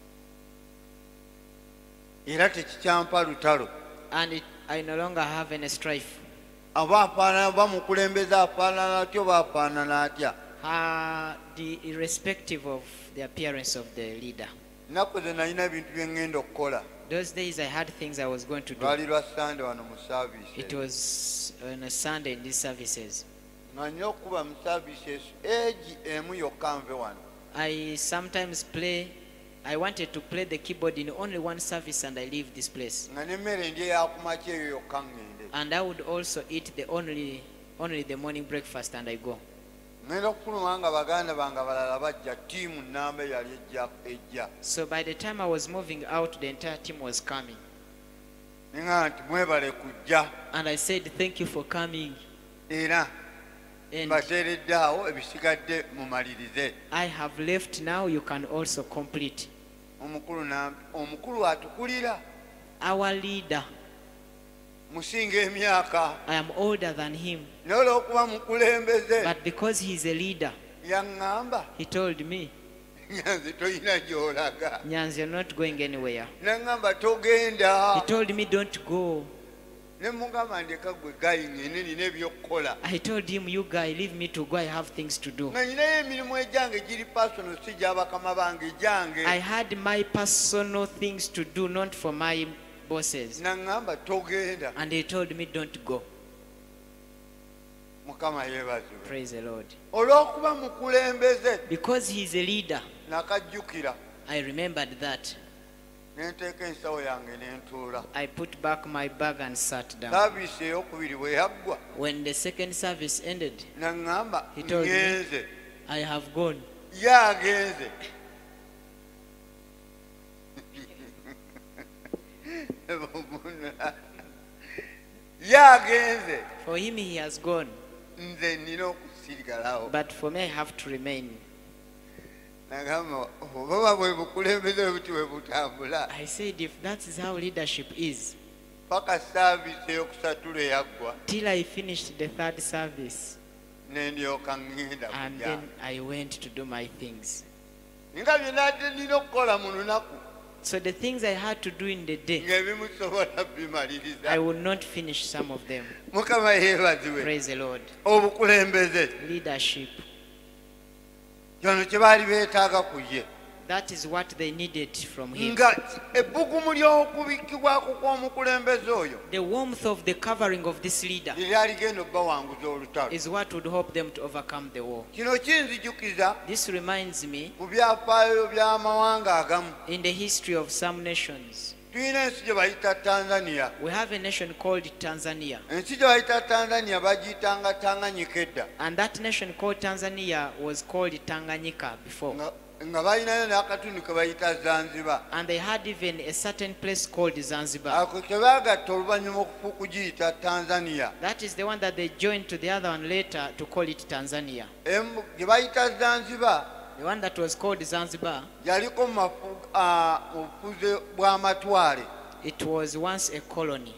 Era tekikyampa lutalo. And it, I no longer have any strife. Aba afaanana bamukulembeze afaanana atya oba afaanana atya. Uh, the, irrespective of the appearance of the leader. Ennaku ze nalina ebintu bye ŋŋenda okukola. Those days I had things I was going to do. Lwali lwa Sande wano mu It saaviisi. was on a Sunday in these services. Nga nnina okuba mu saaviisi esu egi emu yokka nve wano. I sometimes play, I wanted to play the keyboard in only one service and I leave this place. Nga n'emmere ndi eyakumakya eyo yokka ŋŋende. And I would also eat the only, only the morning breakfast and I go. Ŋŋenda okufuluma nga baganda bange abalala bajja ttiimu nnamba yali ejja ejja. So by the time I was moving out, the entire team was coming. Ne ŋŋamba nti mwebale kujja And I said, thank you for coming. era And mbateeredde awo ebisigadde mumalirize. I have left now, you can also complete. Omukulu na omukulu atukulira Our leader, musinga emyaka I am older than him, naye olw'okuba mukulembeze but because he's a leader, yaŋŋamba he told me, nyanze toyina gy'olaga. Nyans, you're not going anywhere. Naŋŋamba togenda. He told me, don't go. Ne mugamba ndeka gwe gayi ngende nina ebyokukola. I told him, you guy, leave me to go, I have things to do. Nga nyinayo emirimu egyange giri personal si gy'abakama bange gyange. I had my personal things to do, not for my bosses. Naŋŋamba togenda. And he told me, don't go. Mukama yeebazibwe. Praise the Lord. Olw'okuba mukulembeze Because he's a leader, nakajjukira I remembered that. ne nteeka ensawo yange ne ntuula. I put back my bag and sat down. Saaviisi ey'okubiri bwe yaggwa When the second service ended, naŋŋamba He told me. ngenze. I have gone. Ye agenze. yagenze. For him, he has gone. Nze nina okusirikalawo. But for me, I have to remain. Nagamba oba bwe bukulembeze buti bwe butambula. I said, if that is how leadership is, Paka service eyokusatula eyaggwa. till I finished the third service, Nendyoka ngenda and kujja. then I went to do my things. Nga byonna ate nina okukola mu lunaku. So the things I had to do in the day, Ng'ebimu sobola bimaliriza. I would not finish some of them. Mukama yeebazibwe. Praise the Lord. Obukulembeze. Leadership. Kyono kye baali beetaaga ku ye. That is what they needed from him. Nga ebbugumu ly'okubikkibwako kw'omukulembeze oyo The warmth of the covering of this leader lye lyali genda obbawanguza olutalo. is what would help them to overcome the war. Kino kinzijukiza This reminds me, mu byafaayo by'amawanga agamu. in the history of some nations, Tulina ensi gye bayita Tanzania. we have a nation called Tanzania. Ensi gye bayita Tanzania bagiyitanga Tanganyika edda. And that nation called Tanzania was called Tanganyika before. Nga- nga balinayo n'akatundu ke bayita Zanzibar. And they had even a certain place called Zanzibar. Ako ke baagatta oluvannyuma okugiyita Tanzania. That is the one that they joined to the other one later to call it Tanzania. Emu- gye bayita Zanzibar The one that was called Zanzibar, yaliko mu mafu- ah, mu bufuzi bw'amatwale. it was once a colony.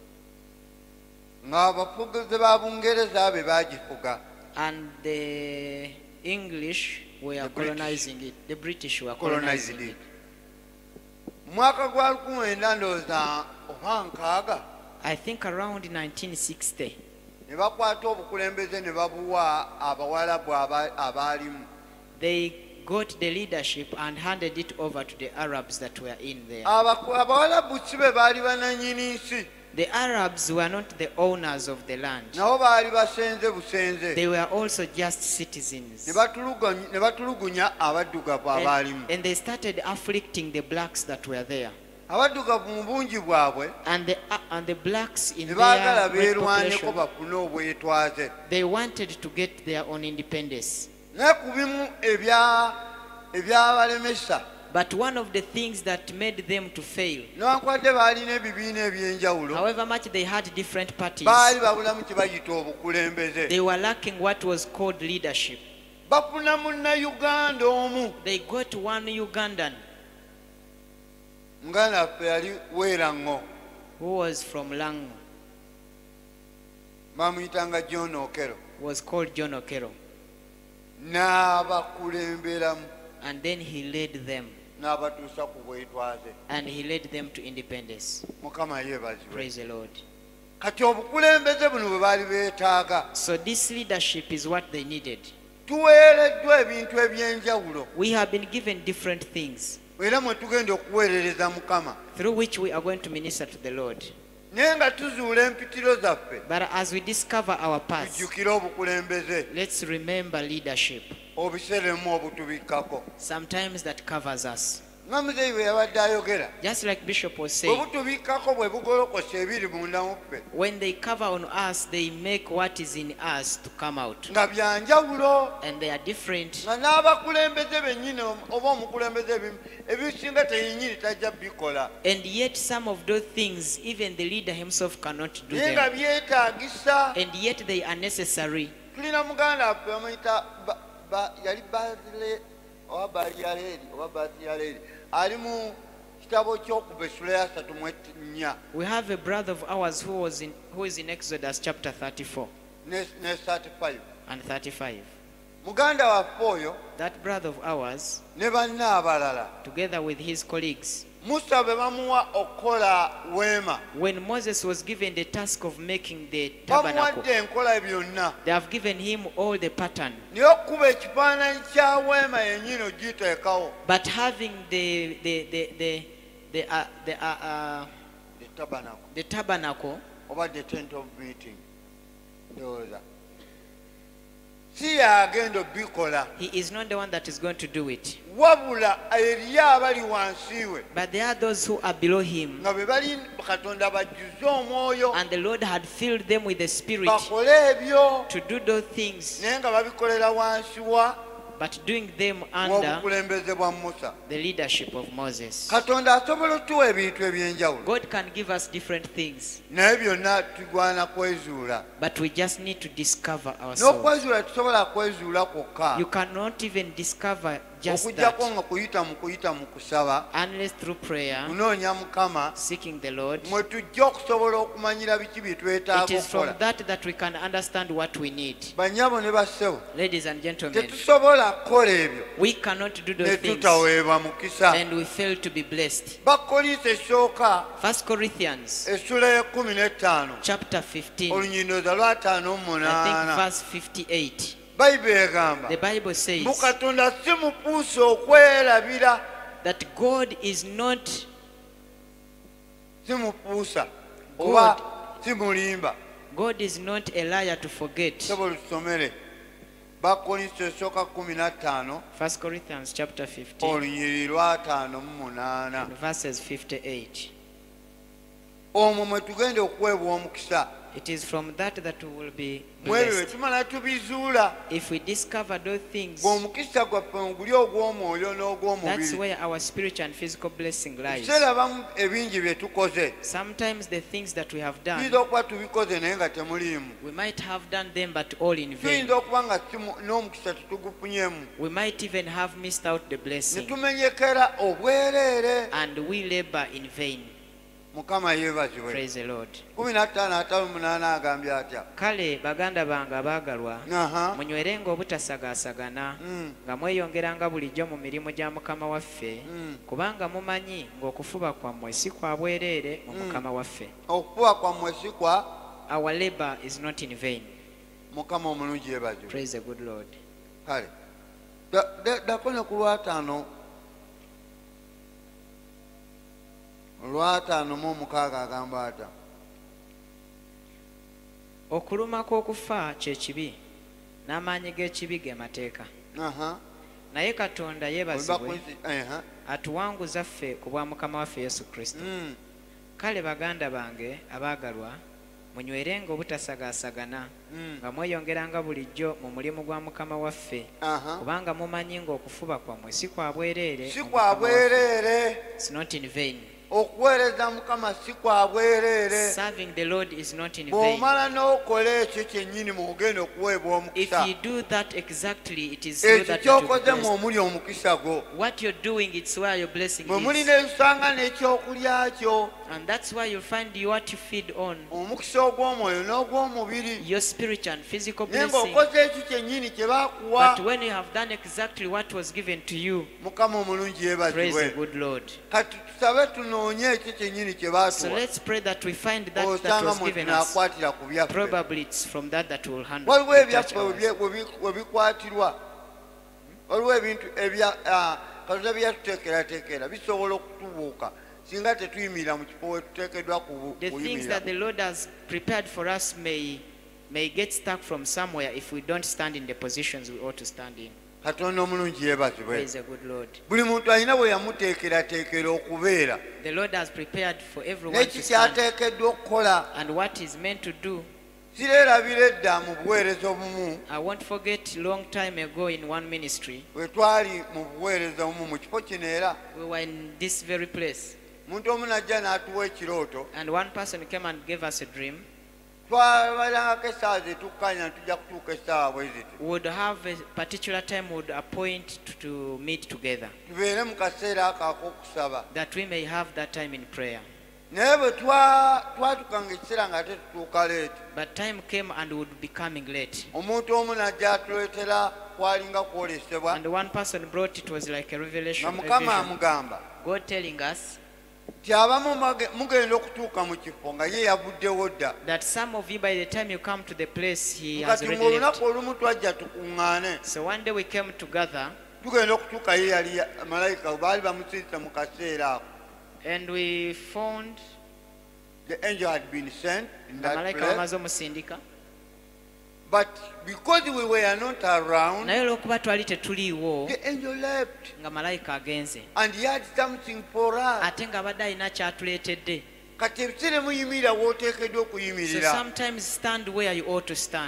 Ng'abafugizi ba Bungereza be baagifuga. And the English were The British. colonizing it. The British were Colonized colonizing it. it. Mu mwaka gwa lukumi lwenda ndowooza oba nkaaga I think around nineteen sixty, ne bakwata obukulembeze ne babuwa abawalabu aba- abaalimu. they got the leadership and handed it over to the Arabs that were in there. Abaku- abawalabu si be baali bananyini nsi, The Arabs were not the owners of the land. nabo baali basenze busenze. They were also just citizens. Ne batulugunya- ne batulugunya abaddugavu abaalimu. And, and they started afflicting the blacks that were there. Abaddugavu mu bungi bwabwe And the, uh, and the blacks in ne their baagala great beerwanyeko population, bafune obwetwaze. they wanted to get their own independence. Naye ku bimu ebya- ebyabalemesa But one of the things that made them to fail, newankubadde baalina ebibiina eby'enjawulo, however much they had different parties, baali babulamu kye bayita obukulembeze. they were lacking what was called leadership. Bafuna munnayuganda omu, They got one Ugandan muganda waffe yali Weerango, who was from Lango, bamuyitanga John Okero, was called John Okero. n'abakulemberamu And then he led them, n'abatuusa ku bwetwaze. and he led them to independence. Mukama yeebazibwe. Praise the Lord. Kati obukulembeze buno bwe baali beetaaga, So this leadership is what they needed. tuweereddwa ebintu eby'enjawulo We have been given different things era mwe tugenda okuweerereza Mukama, through which we are going to minister to the Lord. naye nga tuzuula empitiro zaffe, But as we discover our past, tujjukire obukulembeze let's remember leadership. obiseremu obutubikkako. Sometimes that covers us. Nga muzeeyi bwe yabadde ayogera, Just like Bishop was bwe saying, butubikkako bwe bugolokosa ebiri munda mu ffe when they cover on us, they make what is in us to come out. nga byanjawulo, And they are different. nga n'abakulembeze bennyini oba omukulembeze ebimu ebisinga teyennyini tajja bikola, And yet some of those things, even the leader himself cannot do naye nga them. byetaagisa. And yet they are necessary. Tulina muganda waffe bamuyita ba- ba- yali Bazile oba Balyaleri oba Bazyaleri, ali mu kitabo ky'okuva essula ya ssatu mu nnya We have a brother of ours who was in who is in Exodus chapter thirty-four ne ne thirty-five. and thirty-five. Muganda waffe oyo That brother of ours, ne banne abalala, together with his colleagues, Musa bwe bamuwa okukola weema, when Moses was given the task of making the tabernacle, bamuwadde enkola byonna, they have given him all the pattern. naye okuba ekifaananyi kya weema yennyini ogiteekawo. But having the the the the the, uh, the, uh, uh, The tabernacle the tabernacle, oba the tent of meeting, ndowooza si yagenda obikola, he is not the one that is going to do it. wabula eriyo abali wansi we But there are those who are below him, nga be bali Katonda bajjuze omwoyo and the Lord had filled them with the Spirit bakole ebyo, to do those things. naye nga babikolera wansi wa But but doing them under w'obukulembeze bwa Musa. the leadership of Moses. Katonda asobola otuwa ebintu eby'enjawulo God can give us different things, naye byonna tugwana kwezuula but we just need to discover ourselves. n'okwezuula tusobola kwezuula kwokka You cannot even discover just okugyako that nga kuyita mu kuyita mu kusaba unless through prayer, kunoonya Mukama seeking the Lord. mwe tujja okusobola okumanyira biki bye It twetaaga is from okukola. that that we can understand what we need. Bannyabo ne bassebo Ladies and gentlemen, tetusobola kukola ebyo we cannot do ne those things tutaweebwa mukisa. and we fail to be blessed. Bakolinso esooka First Corinthians essula y'ekkumi n'ettaano chapter fifteen, olunyindoza lw'ataano mu I think munaana verse fifty-eight. bayibuli egamba The Bible says mu Katonda si mupuusa okwerabira, that God is not si mupuusa God. oba si mulimba. God is not a liar to forget. Sobola tusomere Bakolinso esooka kkumi na ttaano First Corinthians chapter fifteen olunyiri lw'ataano mu munaana. and verses fifty-eight. Omwo mwe tugenda okuweebwa omukisa. It is from that that we will be Mu ebyo bye blessed. tumala tubizuula If we discover those things, ng'omukisa gwaffe oguli ogw'omwoyo that's n'ogw'omubiri. where our spiritual and physical blessing lies. Ebiseera abamu ebingi bye tukoze Sometimes the things that we have done, tuyinza okuba tubikoze naye nga temuliimu. we might have done them but all in vain. Tuyinza okuba nga simu- n'omukisa tetugufunyemu We might even have missed out the ne blessing tumenyekera obwereere. and we labor in vain. Mukama yeebazibwe. Praise the Lord. kumi na ttaano ataano munaana agambye atya? Kale baganda bange abaagalwa, Aha. munywerenga obutasagaasagana Mm. nga mweyongeranga bulijjo mu mirimu gya Mukama waffe, Mm. kubanga mumanyi ng'okufuba kwammwe si kwa bwereere mu Mukama waffe. Okufuba kwammwe si kwa Our labor is not in vain. Mukama omulungi yeebazibwe. Praise the good Lord. Kale Da- da- dako ne ku lwataano olwataano mu omukaaga agamba ata? Okuluma kw'okufa kye kibi, n'amaanyi g'ekibi ge mateeka. Aha. Naye Katonda Bwe yeebazibwe bakunzi- aha. atuwanguza ffe ku bwa Mukama waffe Yesu Kristo. Mm. Kale baganda bange abaagalwa, munywerenga obutasagaasagana Mm. nga mweyongeranga bulijjo mu mulimu gwa Mukama waffe, Aha. kubanga mumanyi ng'okufuba kwammwe si kwa bwereere Si mu kwa Mukama waffe. bwereere. It's not in vain. Okuweereza Mukama si kwa bwereere. Serving the Lord is not in vain. Bw'omala n'okola ekyo kyennyini mwogenda okuweebwa If omukisa. you do that exactly, it is through Ekyo that that you'll be ky'okoze mwe blessed. omuli omukisa gwo. What you're doing, it's where your blessing Mwe muli is. n'ebisanga n'ekyokulya kyo. And that's why you'll find you what you feed on, Omukisa ogw'omwoyo n'ogw'omubiri. your spiritual and physical Naye blessing. ng'okoze ekyo kyennyini kye baakuwa. But when you have done exactly what was given to you, Mukama omulungi praise the yeebazibwe. good Lord. Kati tusabe tunoonye ekyo kyennyini kye So baatuwa. let's pray that we find that that Osanga was mwe given us. tunaakwatira ku byaffe. Probably it's from that that will handle. Waliwo will touch ebyaffe we ours. bye- we bi- we bikwatirwa. Waliwo ebintu ebya ah, Katonda bye yatuteekerateekera bisobola okutubuuka singa tetuyimirira mu kifo we tuteekeddwa ku- The things kuyimirira. that the Lord has prepared for us may may get stuck from somewhere if we don't stand in the positions we ought to stand in. Katonda omulungi yeebazibwe. Praise the good Lord. Buli muntu alina bwe yamuteekerateekera okubeera The Lord has prepared for everyone n'eki to stand, kyateekeddwa okukola. and what is meant to do. Sireerabira edda mu buweereza obumu I won't forget long time ago in one ministry, bwe twali mu buweereza obumu mu kifo kino era we were in this very place, omuntu omu najja n'atuwa ekirooto. and one person came and gave us a dream. Twabalangako essaawa ze tukkanya tujja kutuuka essaawa bwe ziti We would have a particular time we would appoint to, to meet together, tubeere mu kaseera ako ak'okusaba. that we may have that time in prayer. Naye bwe twa- twatukanga ekiseera nga ate tutuuka leeti, But time came and we would be coming late. omuntu omu najja atuleetera kwalinga kwolesebwa And one person brought it was like a nga revelation, a Mukama vision. amugamba God telling us nti abamu mage- mugenda okutuuka mu kifo nga ye yavuddewo dda. that some of you, by the time you come to the place, he has Kati already left. ng'olunaku olumu twajja tukuŋŋaane So one day we came together tugenda okutuuka ye yali ya- malayika baali bamusiise mu kaseera ako. and we found The angel had been sent in that malayika place, bamaze omusindika, but because we were not around, naye olw'okuba twali tetuliiwo the angel left nga malayika agenze, and he had something for us. ate ng'abadde alina kyatuleetedde. Kati ebiseera muyimirira w'oteekeddwa So okuyimirira. sometimes stand where you ought to stand.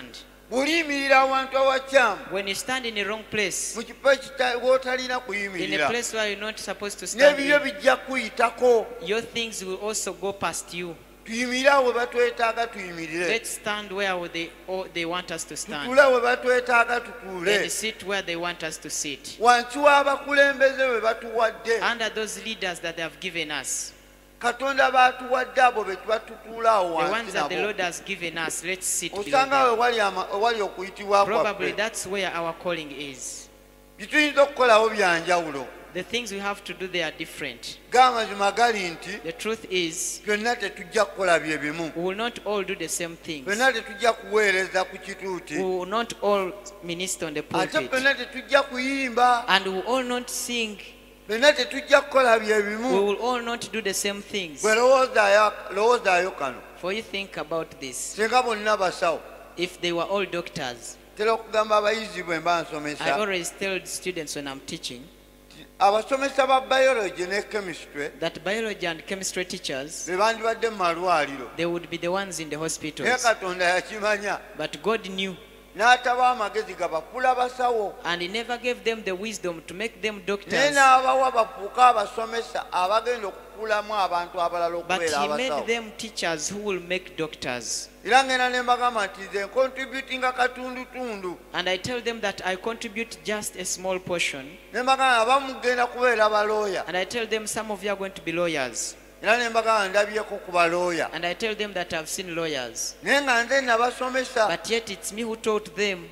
Buliyimirira awantu awakyamu When you stand in the wrong place, mu kifo w'otalina in a kuyimirira place where you're not supposed to stand n'ebibyo in, bijja kuyitako. your things will also go past you. Tuyimirire awo we batwetaaga tuyimirire, Let's stand where they, or they want us to stand. tutuule we batwetaaga tutuule, And sit where they want us to sit. wansi w'abakulembeze we batuwadde. Under those leaders that they have given us, Katonda batuwadde abo be batutuula awo the wansi ones that the nabo. Lord has given us, let's sit below Osanga we them. wali ama- wali okuyitibwa Probably kwaffe. that's where our calling is. Bituyinza okukolawo byanjawulo. The things we have to do, they are different. G'amazima gali nti The truth is, byonna tetujja kukola bye bimu, we will not all do the same things. byonna tetujja kuweereza ku kituuti, We will not all minister on the ate pulpit. byonna tetujja kuyimba, And we will all not sing. byonna tetujja kukola bye We bimu. will all not do the same things. Gwe lowoozaayo lowoozaayo kano, For you think about this. singa bonna basawo, If they were all doctors, tera okugamba abayizi bwe mba I nsomesa, always tell students when I'm teaching abasomesa ba biology ne chemistry that biology and chemistry teachers, be bandibadde mu malwaliro, they would be the ones in the naye hospitals. Katonda yakimanya But God knew, n'atabawa amagezi gabafula basawo, and He never gave them the wisdom to make them naye doctors, n'abawa bafuuke abasomesa abagenda okufuulamu abantu abalala but okubeera He made abasawo. them teachers who will make doctors. Era ngenda ne mbagamba nti nze nkontributinga katundutundu, And I tell them that I contribute just a small portion. ne mbagamba abamu mugenda kubeera balooya, And I tell them some of you are going to be lawyers. era ne mbagamba ndabyeko ku balooya, And I tell them that I've seen lawyers. naye nga nze nabasomesa, But yet it's me who taught them.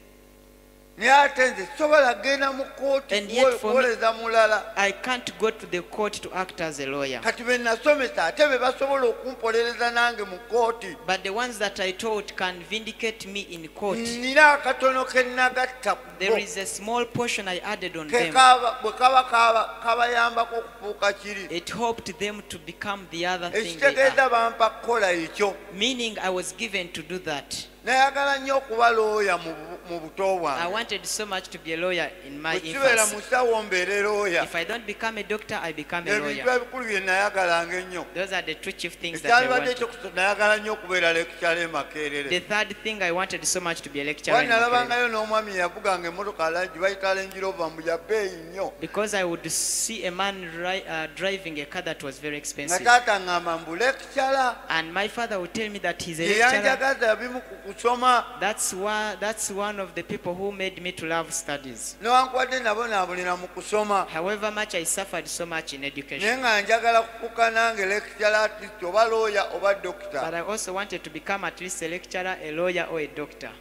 naye ate nze sobola kgenda mu kooti And yet for me- kuwoleza mulala. I can't go to the court to act as a lawyer. Kati be nasomesa ate be basobola okumpolereza nange mu kooti. But the ones that I taught can vindicate me in court. Nina akatono ke nagatta ku There bo. is a small portion I added on Ke them. kaba- bwe kaba kaba- kabayambako okufuuka kiri. It helped them to become the other thing they Ekitegeeza are. bampa kukola ekyo. Meaning I was given to do that. Nayagala nnyo okuba looya mu bu- mu buto I bwange. wanted so much to be a lawyer in my Bwe kibeera infancy. musawo mbeere looya. If I don't become a doctor, I become a Ebintu lawyer. ebikulu bye nayagalanga ennyo. Those are the two chief things that I Ekyalibadde wanted. ekyokusatu nayagala nnyo okubeera lekikyala e Makerere. The third thing I wanted so much to be a lecturer in Makerere. Wanalabangayo n'omwami yavuganga emmotoka langi bayita Range Rover mbu ya bbeeyi nnyo. Because I would see a man ri- uh, driving a car that was very Nga expensive. taata ngamba mbu lekikyala And my father would tell me that he's a ye lecturer. yanjagaza bimu ku kusoma. That's why that's one of the people who made me to love studies. Newankubadde nabonaabulira mu kusoma. However much I suffered so much in Naye education. nga njagala kufuuka nange lekikyala artist oba looya oba But dokita. I also wanted to become at least a lecturer, a lawyer, or a doctor.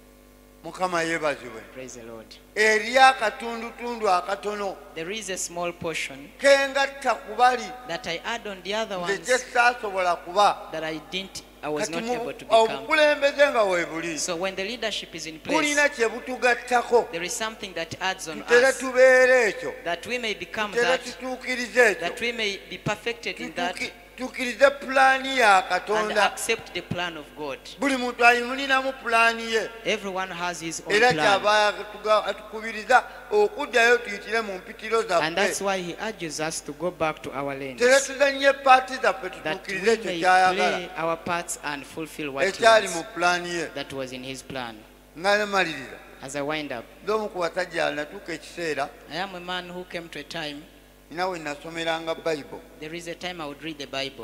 Mukama yeebazibwe. Praise the Lord. Eri akatundutundu akatono There is a small portion kengatta ku bali that I add on the other nze ones kye saasobola kuba. that I didn't, I was Kati not mu able to become. obukulembeze nga weebuli So when the leadership is in place, bulina kye butugattako there is something that adds on tutere us tubeere ekyo, that we may become tutere that, tutuukirize ekyo, that we may be perfected in that Tutuuki- tukkirize pulaani ya and Katonda. accept the plan of God. Buli muntu ayimulinamu pulaani ye, Everyone has his own era plan. kyava atuga- atukubiriza okuddayo tuyitire mu mpitiro And that's zaffe, why he urges us to go back to our lanes. tere tuzannye paati zaffe That we tutuukirize ekyo may kyayagala play our parts and fulfill what he ekyali mu wants. pulaani ye. That was in his plan. Nga nemaliriza As I wind up, nze omu ku basajja natuuka ekiseera I am a man who came to a time, nina we nasomeranga bayibuli there is a time I would read the Bible.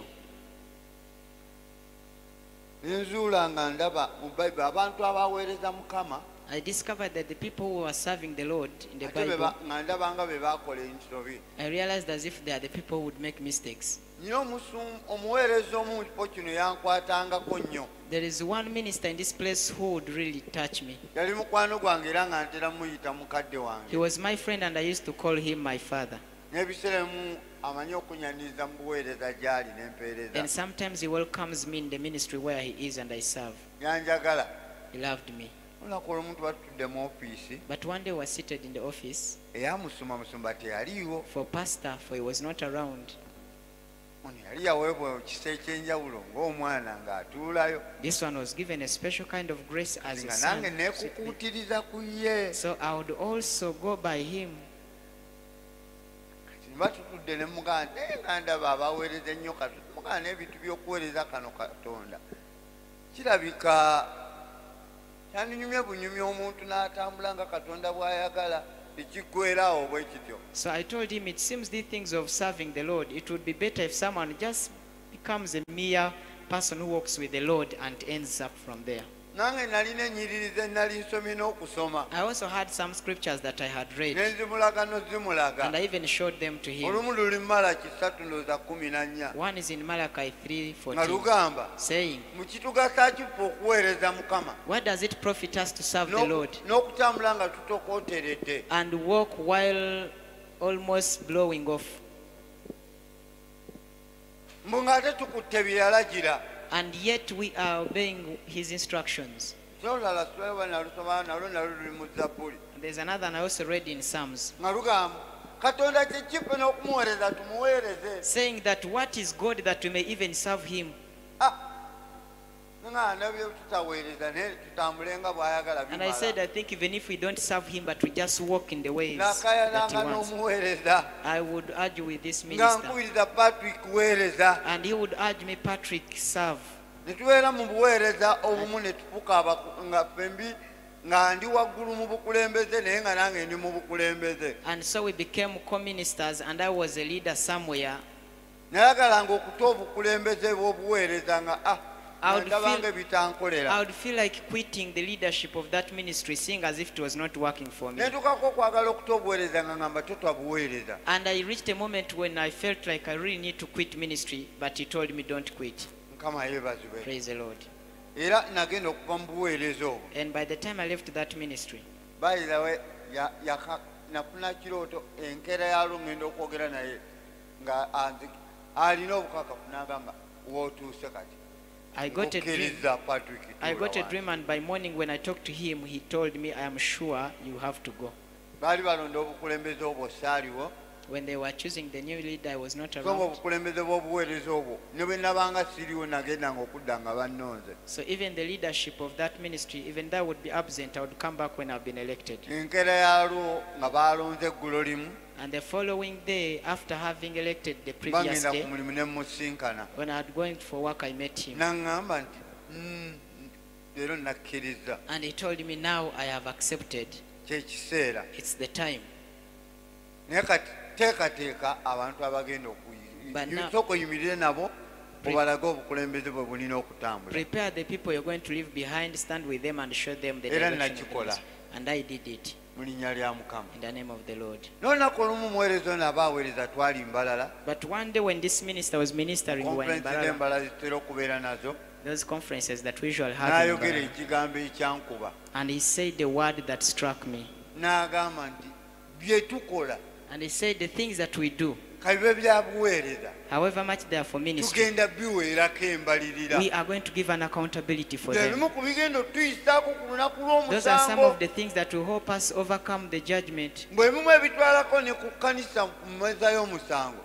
ne nzuula nga ndaba mu bayibuli abantu abaweereza Mukama I discovered that the people who are serving the Lord in the ate be Bible, ba- nga ndaba nga be baakola ensobi. I realized as if they are the people who would make mistakes. Nina omusumu- omuweereza omu mu kifo kino yankwatangako nnyo. There is one minister in this place who would really touch me. Yali mukwano gwange era nga ntera muyita mukadde wange. He was my friend and I used to call him my father. N'ebiseera emu amanyi okunyaniza mu buweereza gy'ali n'empeereza. And sometimes he welcomes me in the ministry where he is and I serve. Yanjagala. He loved me. Olunaku olumu tuba tutudde mu ofiisi But one day we were seated in the office eyamusuma musumba teyaliiwo. for pastor, for he was not around. Ono yali yaweebwa kisa ekyenjawulo ng'omwana ng'atuulayo. This one was given a special kind of grace as a Nga son. nange neekukuutiriza ku ye. So I would also go by him. Kati niba tutudde ne mugamba naye nga ndaba abaweereza ennyo Katonda. Mugamba n'ebintu by'okuweereza kano Katonda kirabika yandinyumye bunyumya omuntu n'atambula nga Katonda bw'ayagala ekiggweerawo bwe kityo. So I told him, it seems these things of serving the Lord, it would be better if someone just becomes a mere person who walks with the Lord and ends up from there. Nange nalina ennyiririza nali nsomye n'okusoma. I also had some scriptures that I had read, Nenzimulaga n'ozimulaga. and I even showed them to him. Olumu luli mu Malaki ssatu ndowooza kumi na nnya. One is in Malachi three Nga fourteen, lugamba saying, mu kitugasa kifa okuweereza Mukama what does it profit us to serve the N'oku- Lord n'okutambula nga tutokooteredde. and walk while almost blowing off, Mbu ng'ate tukutte bye yalagira. and yet we are obeying his instructions? N'olulala sulaba nalusoma nalwo nalwo luli mu Zabbuli. And there's another and I also read in Psalms, Nga lugamba Katonda kye kife n'okumuweereza tumuweereze. saying that what is God that we may even serve him. Ah, nga nabyo tutaweereza naye tutambule nga bw'ayagala And I said, bimala. I think even if we don't serve him, but we just walk in the ways that he Nakayalanga wants, n'omuweereza I would argue with this nga minister, nkubiriza Patrick kuweereza. and he would urge me, Patrick, serve. Ne tubeera mu buweereza obumu ne tufuka abaku- nga fembi nga ndi waggulu mu bukulembeze naye nga nange ndi mu bukulembeze. And so we became co-ministers, and I was a leader somewhere. Nayagalanga okuta obukulembeze bw'obuweereza nga ah I would ndabanga feel- ebitankolera. I would feel like quitting the leadership of that ministry, seeing as if it was not working for me. Ne ntukako okwagala okuta obuweereza nga ngamba totwa buweereza. And I reached a moment when I felt like I really need to quit ministry, but he told me, don't quit. Mukama yeebazibwe. Praise the Lord. Era nagenda okuva mu buweereza obwo. And by the time I left that ministry, By the way, ya- yaka- nafuna kirooto enkeera yalwo ngenda okwogera naye nga anzi- alina obukakafu n'agamba wootuuse kati. I got a dream. Okkiriza Patrick I got a Tuula dream, and by morning when I talked to him, he told me, I am sure you have to go. wange. Baali balonda obukulembeze obwo saaliwo. When they were choosing the new leader, I was not So nga around. obukulembeze bw'obuweereza obwo ne bwe nabanga siriwo nagendanga okudda nga bannonze. So even the leadership of that ministry, even though I would be absent, I would come back when I've been elected. Enkeera yalwo nga baalonze eggulo limu And the following day, after having elected the previous bagenda ku day, mulimu ne musinkana. when I had going for work, I met him. Naŋŋamba nti "Mm, leero nakkiriza And he told me, now I have accepted. kyekiseera. It's the time. Naye kati teekateeka abantu abagenda But now- okuyisooka oyimirire nabo obalage obukulembeze bwe bulina okutambula. Prepare the people you're going to leave behind, stand with them and show them the Era direction of the nakikola. ministry. And I did it Mu linnya lya Mukama. in the name of the Lord. N'olunaku olumu muweereza ono aba aweereza twali Mbalala. But one day when this minister was ministering, we were in Conference Mbarara, z'Embalala zitera okubeera nazo. those conferences that we usually have in N'ayogera Mbarara. ekigambo ekyankuba. And he said the word that struck me. N'agamba nti bye tukola And he said the things that we do, kabibe bya buweereza however much they are for ministry, tugenda biweerako embalirira. we are going to give an accountability for them. Ebimu ku bigenda otuyisaako ku lunaku Those are some lw'omusango. of the things that will help us overcome the judgment. Bwebimu ebitwalako ne ku kkanisa mu mmeeza y'omusango.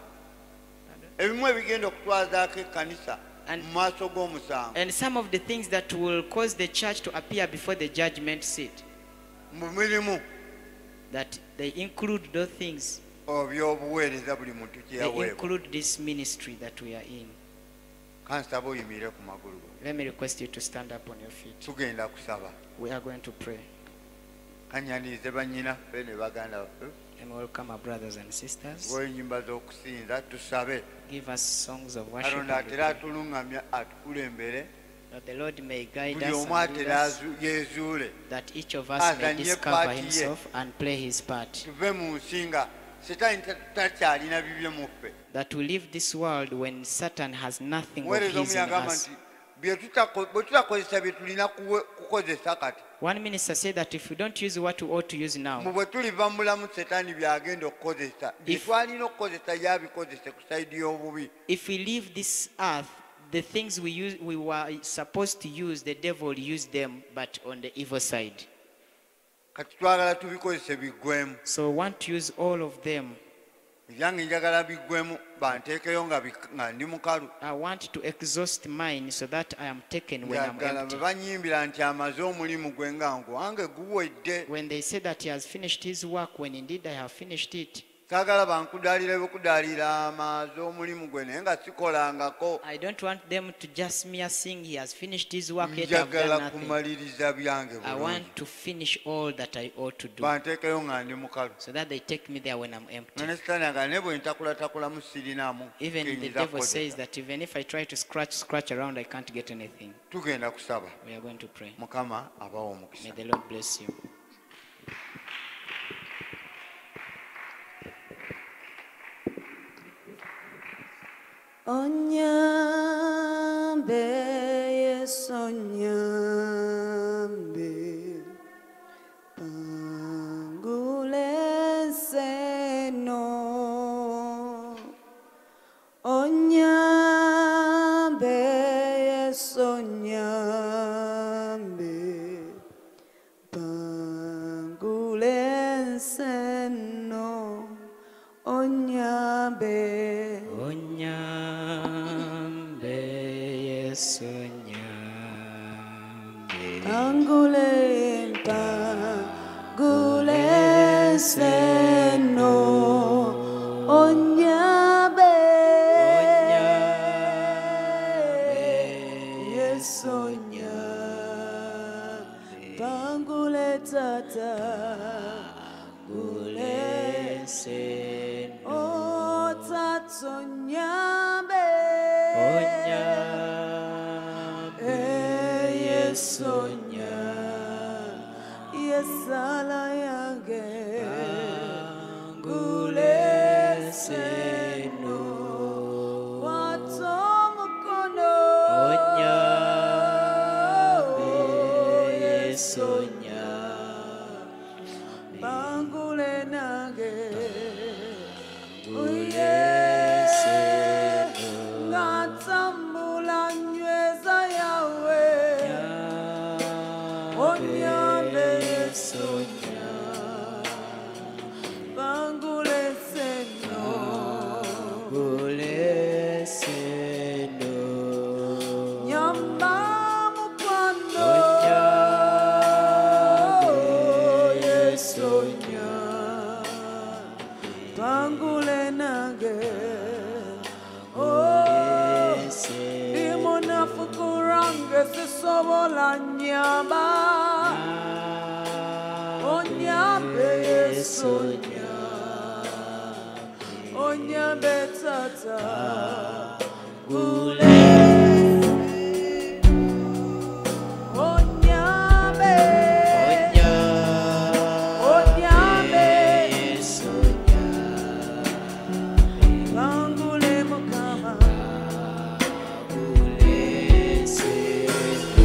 Ebimu ebigenda okutwazaako ekkanisa And- mu maaso g'omusango. And some of the things that will cause the church to appear before the judgment seat, Mu mirimu that they include those things. oby'obuweereza buli muntu kye They yaweebwa. include this ministry that we are in. Kansaba oyimirire ku magulu go. Let me request you to stand up on your feet. Tugenda kusaba. We are going to pray. Kanyanirize bannyina ffe ne baganda baffe. And welcome our brothers and sisters. W'ennyimba z'okusinza tusabe. Give us songs of worship. Katonda and we atera pray. atuluŋŋamya atukulembere. That the Lord may guide Buli us omu and lead atera us, azu- yeezuule. that each of us may Azanye discover part ye. himself and play his part. Tuve mu nsi nga Setaani ta- takyalina bibye mu ffe. That we leave this world when Satan has nothing of Muweereza his omu in yagamba us. nti bye tutako- bwe tutakozesa bye tulina kuwe- kukozesa kati One minister said that if we don't use what we ought to use mu now, bwe tuliva mu bulamu Setaani byagenda okukozesa bye If- twalina okukozesa yabikozese ku sayidi y'obubi. if we leave this earth, the things we use, we were supposed to use, the devil used them, but on the evil side. Kati twagala tubikozese biggwemu. So we want to use all of them. Ebyange njagala biggwemu banteekeyo nga bi- nga ndi mukalu. I want to exhaust mine so that I am taken when I'm Njagala empty. bwe banyimbira nti amaze omulimu gwe nga ngu wange guwedde. When they say that he has finished his work, when indeed I have finished it, sagala bankudalira bokudalira amazo omulimu gwe naye nga sikolangako. I don't want them to just mere sing he has finished his work yet I've Njagala done nothing. kumaliriza byange I bulungi. want to finish all that I ought to do Bantekeyo nga ndi mukalu. so that they take me there when I'm empty. Nane Sitaani aga ne bwe ntakulatakulamu sirinamu Even the kiyinza devil kukozesa. says that even if I try to scratch scratch around I can't get anything. Tugenda kusaba. We are going to pray. Mukama abawa May omukisa. the Lord bless you. Onyambe Yesu onyambe pangule seno Onyambe Yesu onyambe pangule seno Onyambe Onyambe Yesu nyambe Angule pangule seno Onyambe Yesu nyambe Pangule tata Gule seno O tato nyambe Onyambe Yesu nyambe Yesala yange Pangule seno Wato mukono Onyambe Yesu nyambe Pangule nange Pangule seno Ngatambula nyweza yawe Onyambe Yesu nyambe Pangule seno Pangule seno Nyamba mukono Onyambe Yesu Pangule nange Oh Pangule seno Dimona fukurange sisobola nyamba Onyambe Yesu Onyambe tata Gule Onyambe Onyambe Yesu Pangule mukama Pangule seno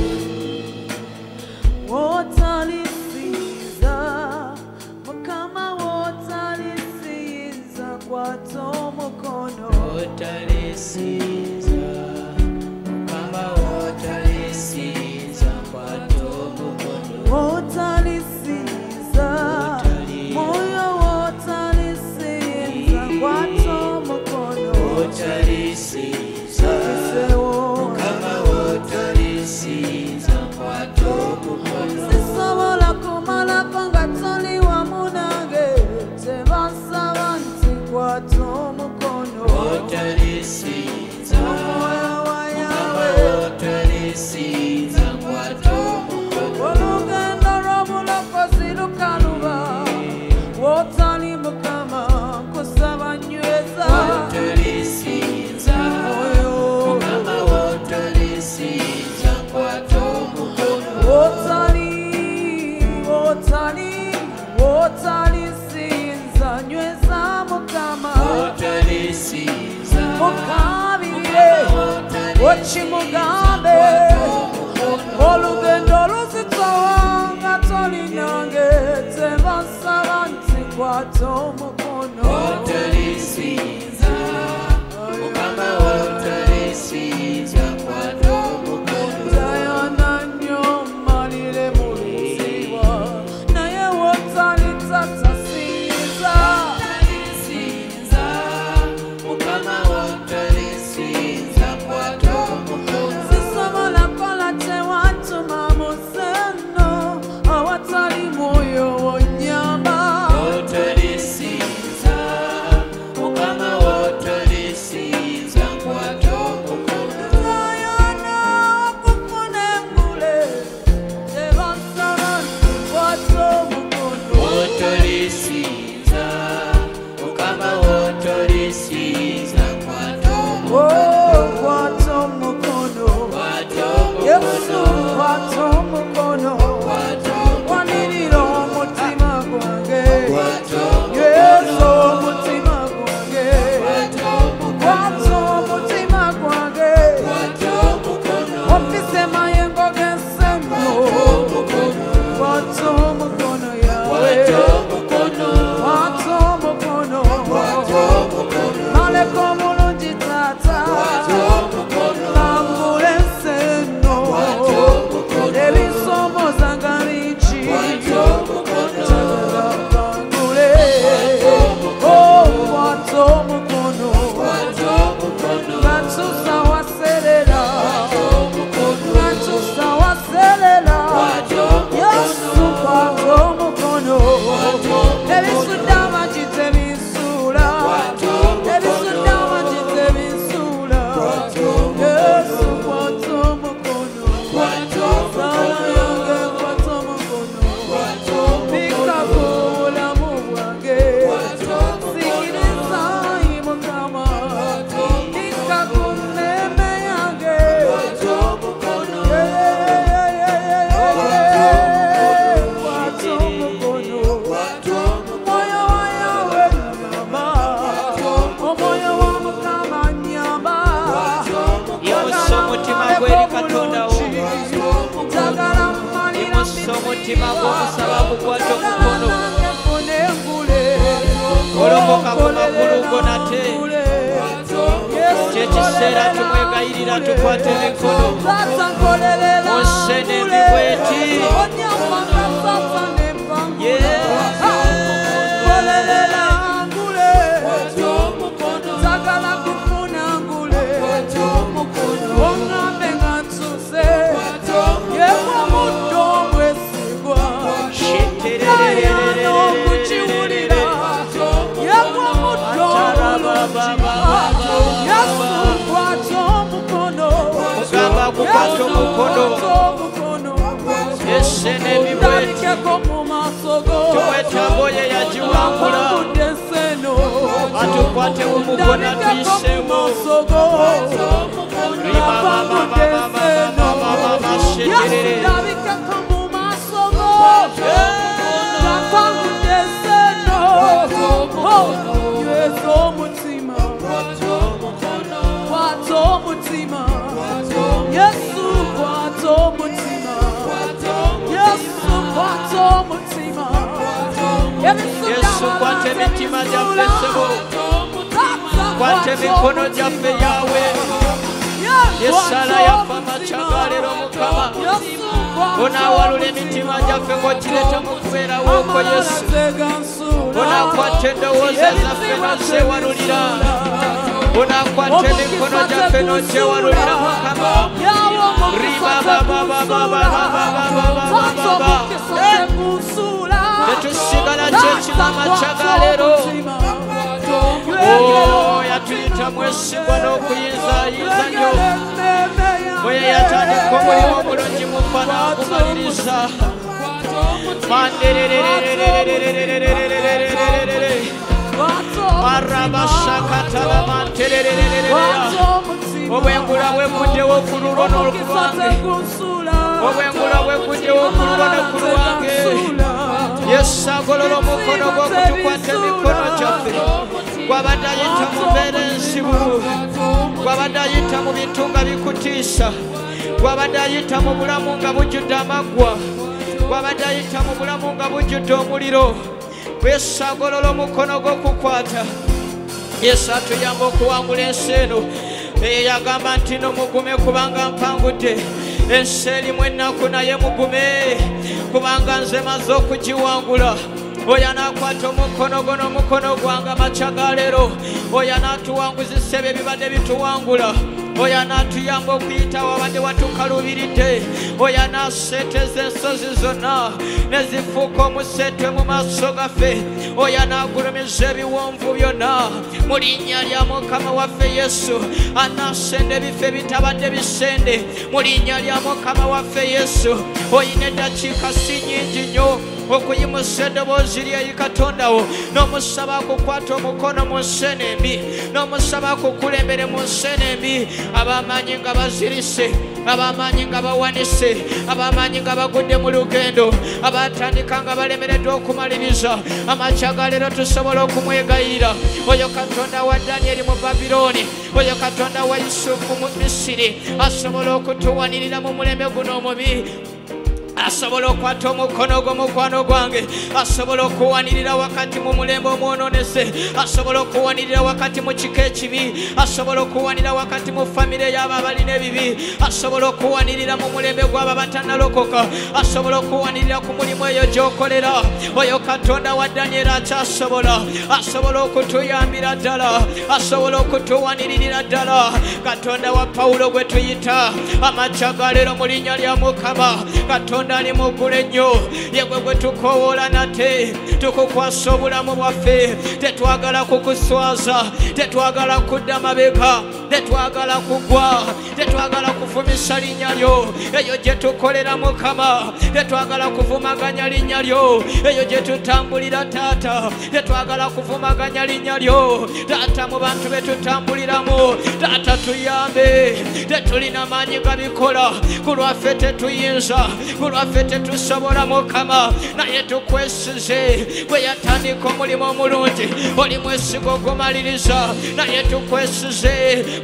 Wotalisiza mukama wotalisiza kwato mukono Wotalisiza Mukama wotalisiza kwato mukono wotalisiza moyo wotalisiza kwato mukono Wotalisiza Isewo Mukama wotalisiza kwato mukono sisobola kumala pangatoli wamunange tebasaba nti kwato mukono Wotalisiza moyo wa Mukama yawe wotalisiza kwato mukono olugendo lw'obulokozi lukaluba wotali mukama kusaba nyweza Wotalisiza Mukama wotalisiza kwato mukono wotali wotali wotalisinza nyweza mukama Wotalisiza mukabire okimugambe olugendo luzitowanga tolinange tebasaba nti kwata omukono Wotalisiza Mukama wotalisiza kwato mukono Dayana nnyo malire mu luziba naye wotali tatasiriza Wotalisiza Mukama wotalisiza kwato mukono sisobola kola tewatuma mu seno awatali mwoyo wonyamba Wotalisiza musaba kukwata omukono golokoka ku magulu go nate kyekiseera tumwegayirira tukwate emikono musene bibweti kukwata omukono esene bibweti tuwetaaga oyo yagiwangula atukwate omukono atuyisemu Yesu kwate emitima gyaffe ssebo kwate emikono gyaffe yawe yesala yafa amacagaalero Mukama onaawalula emitima gyaffe ng'ogireta mu kubeerawo okwo Yesu onaakwata endowooza zaffe n'ozeewalulira onaakwata emikono gyaffe n'ogyewalulira Mukama ribabababababababababa tetusigala kyekimu amacagaalero yatuyita mwesigwa n'okuyinzayinza nnyo bwe yatandika omulimu omulungi mu ffe n'agumaliriza mandererererererererererererererere marabashakatalamanterererererera obwengula bwekuddewo ku lulwo n'okulwange obwengula bwekuddewo ku lulwo ne ku lwange Yesu agolola omukono gw'okutukwata emikono gyaffe gwabadde ayita mu mbeera enzibu gwabadde ayita mu bintu nga bikutiisa gwabadde ayita mu bulamu nga bujjudde amaggwa gwabadde ayita mu bulamu nga bujjudde omuliro Yesu agolola omukono gw'okukwata Yesu atuyamba okuwangula ensi eno eyo yagamba nti no mugume kubanga mpangudde ensi erimu ennaku naye mugume kubanga nze maze okugiwangula oyo anaakwata omukono gwo n'omukono gwange amacagaalero oyo anaatuwanguzisa ebyo ebibadde bituwangula oyo anaatuyamba okuyita wabadde watukaluubiridde oyo anaaseeteza ensozi zonna ne zifuuka omuseetwe mu maaso gaffe oyo anaagulumiza ebiwonvu byonna mu linnya lya Mukama waffe Yesu anaasenda ebifo ebitabadde bisende mu linnya lya Mukama waffe Yesu oyina eddakiika si nnyingi nnyo okuyimusa eddoboozi lyeyi Katondawo n'omusaba akukwata omukono mu nsene embi n'omusaba akukulembere mu nsene embi ab'amaanyi nga bazirise ab'amaanyi nga bawanise ab'amaanyi nga bagudde mu lugendo abatandika nga balemereddwa okumaliriza amacagaalero tusobola okumwegayirira oyo Katonda wa Danyeri mu Babirooni oyo Katonda wa Yusufu mu Misiri asobola okutuwanirira mu mulembe guno omubi asobola okwata omukono gw'omukwano gwange asobola okuwanirira wakati mu mulembe omwononese asobola okuwanirira wakati mu kika ekibi asobola okuwanirira wakati mu famire y'abo abalina ebibi asobola okuwanirira mu mulembe gw'abo abatannalokoka asobola okuwanirira ku mulimu eyo gy'okolera oyo Katonda wa Danyeri akyasobola asobola okutuyambira ddala asobola okutuwaniririra ddala Katonda wa Pawulo gwe tuyita amacagaalero mu linnya lya Mukama Katonda ali muggulu ennyo yegwe gwe tukowoola nate tukukwasa obulamu bwaffe tetwagala kukuswaza tetwagala kudda mabega tetwagala kugwa tetwagala kuvumisa linnya lyo eyo gye tukolera Mukama tetwagala kuvumaganya linnya lyo eyo gye tutambulira Taata tetwagala kuvumaganya linnya lyo Taata mu bantu be tutambuliramu Taata tuyambe tetulina maanyi gabikola ku lwaffe tetuyinza ku lwaffe tetusobola Mukama naye tukwesize bwe yatandika omulimu omulungi oli mwesiga ogumaliriza naye tukwesize bwe Bayibuli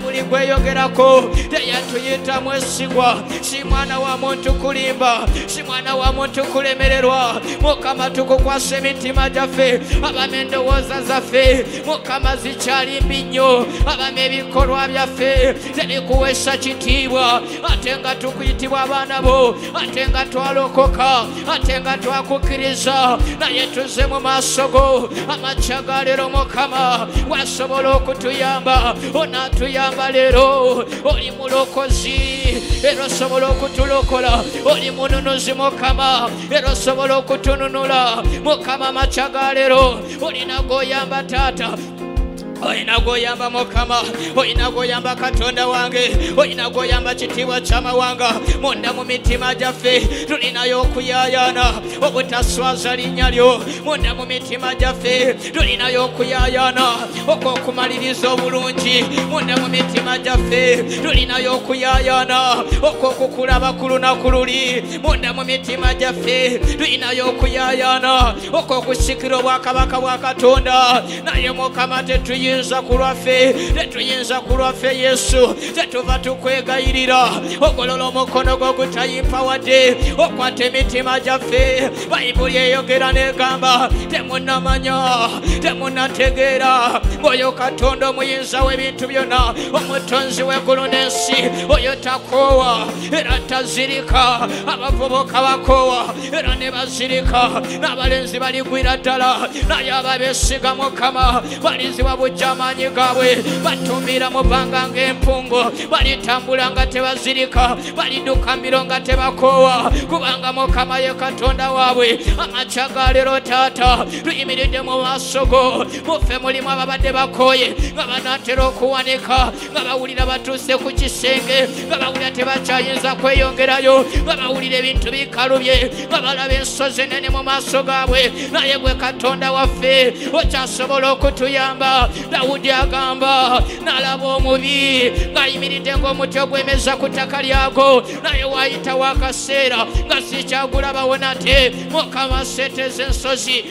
bayibuli gweyogerako teyatuyita mwesigwa si mwana wa muntu kulimba si mwana wa muntu kulemererwa Mukama tukukwasa emitima gyaffe abamu endowooza zaffe Mukama zikyali mbi nnyo abamu ebikolwa byaffe tebikuweesa kitiibwa ate nga tukuyitibwa abaana bo ate nga twalokoka ate nga twakukkiriza naye tuze mu maaso go amakya ga leero Mukama wasobola okutuyamba onaatuyamba leero oli mulokozi era osobola okutulokola oli mununuzi Mukama era osobola okutununula Mukama amakya ga leero olina goyamba taata Oyina goyamba Mukama oyina goyamba Katonda wange oyina goyamba kitiibwa ky'amawanga munda mu mitima gyaffe tulinayo okuyaayana obutaswaza linnya lyo munda mu mitima gyaffe tulinayo okuyaayana okwokumaliriza obulungi munda mu mitima gyaffe tulinayo okuyaayana okwokukulaba ku lunaku luli munda mu mitima gyaffe tulinayo okuyaayana okwokusikira obwakabaka bwa Katonda naye Mukama tetuyi Tetuyinza kulwaffe tetuyinza kulwaffe Yesu tetuva tukwegayirira ogolola omukono gwo gutayimpa wadde okwata emitima gyaffe bayibuli eyogera negamba temunnamanya temunnategeera ng'oyo Katonda omuyinza w'ebintu byonna omutonzi w'eggulu n'ensi oyo takoowa era tazirika abavubuka bakoowa era ne bazirika n'abalenzi baligwira ddala naye ababeesiga Mukama balizibwa amaanyi gaabwe batumira mu bbanga ng'empungu balitambula nga tebazirika baliduka mbiro nga tebakoowa kubanga Mukama ye Katonda waabwe amakya ga leero taata tuyimiridde mu maaso go muffe mulimu ababadde bakooye nga banaatera okuwanika nga bawulira batuuse ku kisenge nga bawulira tebakyayinza kweyongerayo nga bawulira ebintu bikalubye nga balaba ensozi enene mu maaso gaabwe naye gwe Katonda waffe okyasobola okutuyamba Dawudi agamba nalaba omubi ng'ayimiridde ng'omuti ogwemeza ku ttaka lyago naye waayitawo akaseera nga sikyagulabawo nate Mukama aseeteza ensozi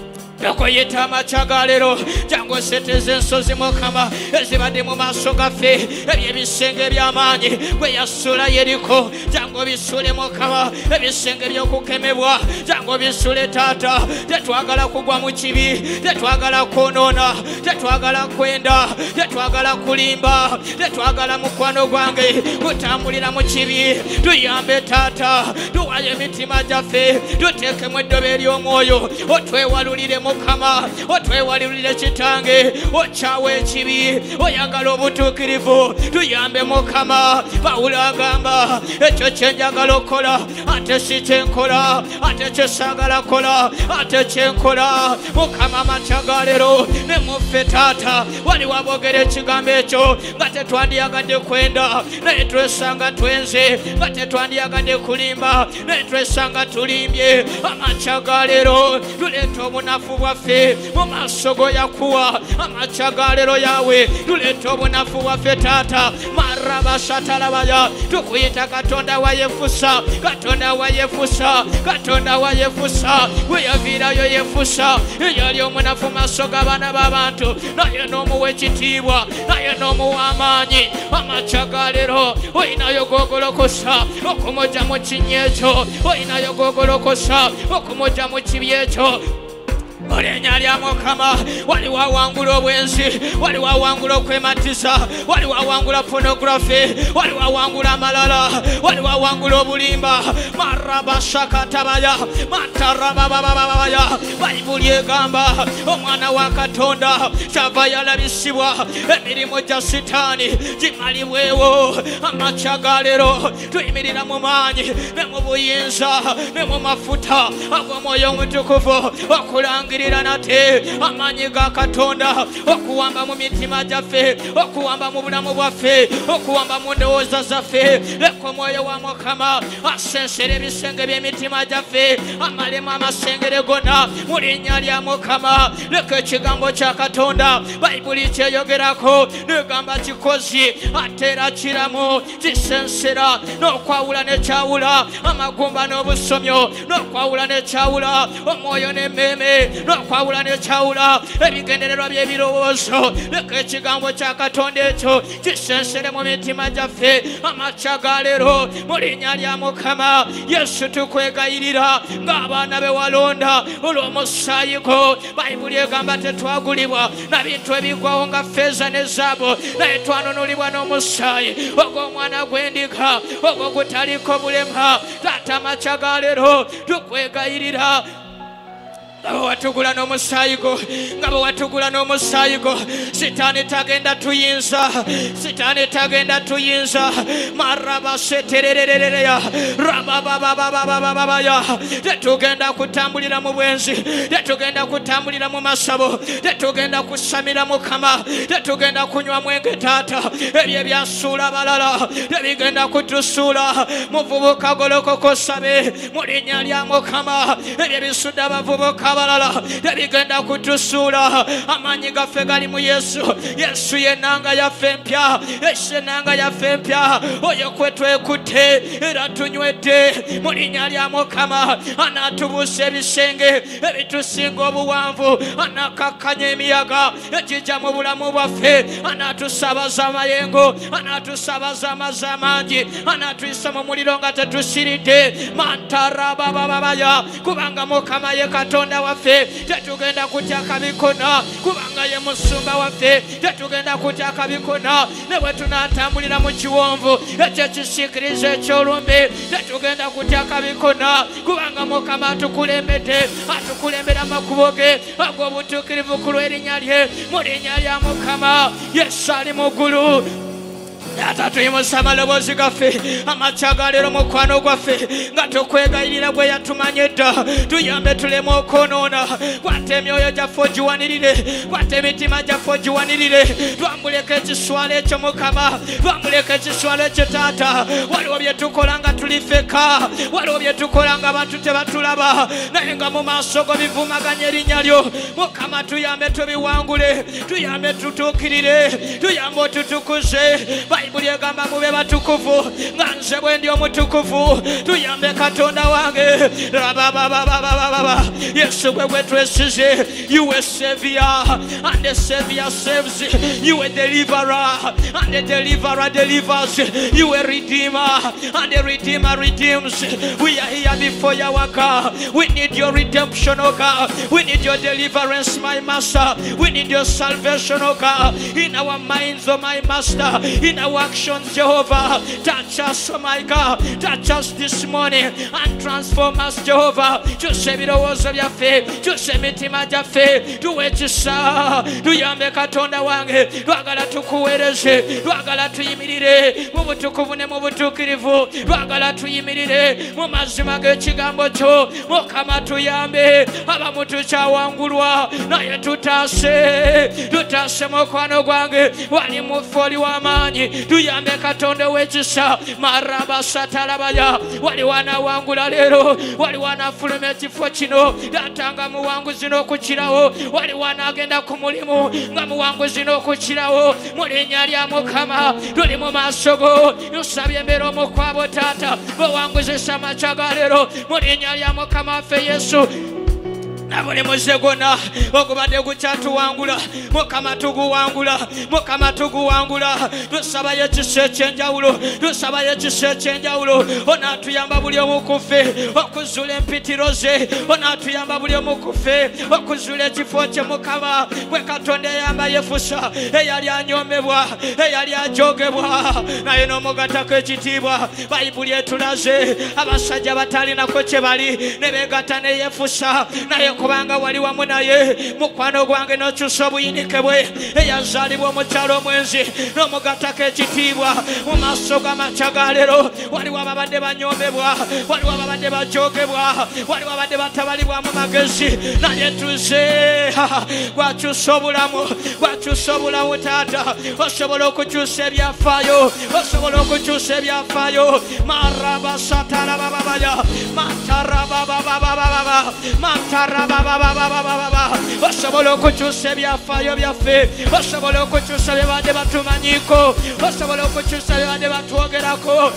Okuyita amakya ga leero jangu oseeteza ensozi Mukama ezibadde mu maaso gaffe eby'ebisenge eby'amaanyi gwe yasula Yeriko jangu obisule Mukama ebisenge by'okukemebwa jangu obisule taata tetwagala kugwa mu kibi tetwagala kwonoona tetwagala kwenda tetwagala kulimba tetwagala mukwano gwange kutambulira mu kibi tuyambe taata tuwaye emitima gyaffe tuteekemu eddobo ery'omwoyo otwewalulire Mukama otwewalulire kitange okyawa ekibi oyagala obutuukirivu tuyambe Mukama Pawulo agamba ekyo kyenjagala okukola ate si kyenkola ate kyesaagala kola ate kyenkola Mukama amakya ga leero ne muffe taata waliwo aboogera ekigambo ekyo nga tetwandiyagadde kwenda naye twesanga twenze nga tetwandiyagadde kulimba naye twesanga tulimbye amakya ga leero tuleeta obunafu bwaffe mu maaso go yakuwa amakya ga leero yawe tuleeta obunafu bwaffe taata marabashatalabaya tukuyita Katonda wa Yefusa Katonda wa Yefusa Katonda wa Yefusa weyaviirayo Yefusa eyali omunafu maaso g'abaana b'abantu naye n'omuwa ekitiibwa naye n'omuwa amaanyi amakya ga leero oyinayo gogolokosa okumujja mu kinnya ekyo oyinayo gogolokosa okumujja mu kibi ekyo Olinnya lya Mukama waliwo awangula obwenzi waliwo awangula okwematiza waliwo awangula pornography waliwo awangula amalala waliwo awangula obulimba marabashakatabaya matarababababaya bayibuli egamba omwana wa Katonda kyava yalabisibwa emirimu gya sitaani gimalibwewo amakya ga leero tuyimirira mu maanyi ne mu buyinza ne mu mafuta ag'omwoyo omutukuvu okulangira nate amaanyi ga Katonda okuwamba mu mitima gyaffe okuwamba mu bulamu bwaffe okuwamba mu ndowooza zaffe leka omwoyo wa Mukama asensera ebisenge by'emitima gyaffe amalemu amasengere gonna mu linnya lya Mukama leka ekigambo kya Katonda bayibuli kyeyogerako negamba kikozi ate era kiramu kisensera n'okwawula n'ekyawula amagumba n'obusomyo n'okwawula n'ekyawula omwoyo n'emmeeme n'okwawula n'ekyawula ebigendererwa by'ebirowoozo. Leka ekigambo kya Katonda ekyo kisensere mu mitima gyaffe amakya ga leero mu linnya lya Mukama Yesu. Tukwegayirira ng'abaana be walonda olw'omusaayi gwo. Bayibuli egamba tetwagulibwa na bintu ebiggwawo nga ffeeza ne zaabu, naye twanunulibwa n'omusaayi ogw'omwana gw'endiga ogwo gutaliko bulema. Taata amakya ga leero tukwegayirira nga watugula n'omusaayi gwo, nga watugula n'omusaayi gwo. Sitaani tagenda tuyinza, sitaani tagenda tuyinza. Maraba seterererereya rabababababababaya. Tetugenda kutambulira mu bwenzi, tetugenda kutambulira mu masabo, tetugenda kusamira Mukama, tetugenda kunywa mwenge taata. Ebyo ebyasuula balala tebigenda kutusuula. Muvubuka golokoka osabe mu linnya lya Mukama. Ebyo ebisudde abavubuka abalala tebigenda kutusuula. Amaanyi gaffe gali mu Yesu. Yesu yenanga yaffe empya, Yesu yenanga yaffe empya. Oyo kwe twekutte era tunywedde mu linnya lya Mukama. Anaatubuusa ebisenge ebitusinga obuwanvu, anakakkanya emiyaga egijja mu bulamu bwaffe, anaatusaabaza amayengo, anaatusaabaza amazzi amangi, anaatuyisa mu muliro nga tetusiridde. Mantarabababaya, kubanga Mukama ye Katonda waffe, tetugenda kutya kabikona. Kubanga ye musumba waffe, tetugenda kutya kabikona. Ne bwe tunaatambulira mu kiwonvu ekyekisiikiriza ekyolumbe, tetugenda kutya kabikona. Kubanga Mukama atukulembedde, atukulembera amakubo ge ag'obutuukirivu ku lw'erinnya lye. Mu linnya lya Mukama Yesu ali mu ggulu. Taata tuyimusa amaloboozi gaffe amakya ga leero mukwano gwaffe nga tukwegayirira bwe yatumanya edda. Tuyambe tuleme okwonoona. Kwata emyoyo gyaffe ogiwanirire, kwata emitima gyaffe ogiwanirire. Twambuleko ekiswalo ekyo Mukama, twambuleko ekiswalo ekyo Taata. Waliwo bye tukola nga tuli ffeka, waliwo bye tukola nga abantu tebatulaba, naye nga mu maaso go bivumaganya erinnya lyo. Mukama tuyambe tubiwangule, tuyambe tutuukirire, tuyambe otutukuze. Bayibuli egamba mube batukuvu nga nze bwe ndi omutukuvu. Tuyambe Katonda wange. Rababababababa. Yesu gwe gwe twesize. You a savior and the savior saves. You a deliverer and the deliverer delivers. You a redeemer and the redeemer redeems. We are here before you, our God. We need your redemption, oh God. We need your deliverance, my master. We need your salvation, oh God. In our minds, oh my master. In our actions, Jehovah. Touch us, oh my God. Touch us this morning and transform us, Jehovah. Just say birowoozo byaffe, just say emitima gyaffe tuwekisa. Tuyambe Katonda wange, twagala tukuweereze, twagala tuyimirire mu butukuvu ne mu butuukirivu, twagala tuyimirire mu mazima g'ekigambo kyo. Mukama tuyambe. Abamu tukyawangulwa naye tutaase, tutaase mukwano gwange, wali muffe oli w'amaanyi. Tuyambe Katonda w'ekisa. Maraba satalabaya. Wali wanawangula leero, wali wanafuluma ekifo kino Taata nga muwanguzi n'okukirawo, wali wanaagenda ku mulimu nga muwanguzi n'okukirawo. Mu linnya lya Mukama tuli mu maaso go, tusabye embeera omukwabo Taata bw'owanguzisa amakya ga leero. Mu linnya lya Mukama waffe Yesu. Na buli muze gwonna ogubadde gukyatuwangula, Mukama tuguwangula, Mukama tuguwangula. Tusabayo ekisa ekyenjawulo, tusabayo ekisa ekyenjawulo. Onaatuyamba buli omu ku ffe okuzuula empitiro ze, onaatuyamba buli omu ku ffe okuzuula ekifo kye Mukama. Gwe Katonda eyamba Yefusa, eyali anyoomebwa, eyali ajogebwa, naye n'omugatako ekitiibwa. Bayibuli etulaze abasajja batalinako kye bali ne beegatta ne Yefusa, naye kubanga wali wamu naye. Mukwano gwange n'okyusa obuyinike bwe, eyazaalibwa mu kyalo omwenzi n'omugatako ekitiibwa. Mu maaso g'amakya ga leero waliwo ababadde banyoomebwa, waliwo ababadde bajogebwa, waliwo abadde batabalibwamu magezi, naye tuze gwakyusa obulamu, gwakyusa obulamu Taata. Osobola okukyusa ebyafaayo, osobola okukyusa ebyafaayo. Maraba satarabababaya, matarabababababa, mataraba osobola okukyusa ebyafaayo byaffe osobola okukyusa bye badde batumanyiko osobola okukyusa bye badde batwogerako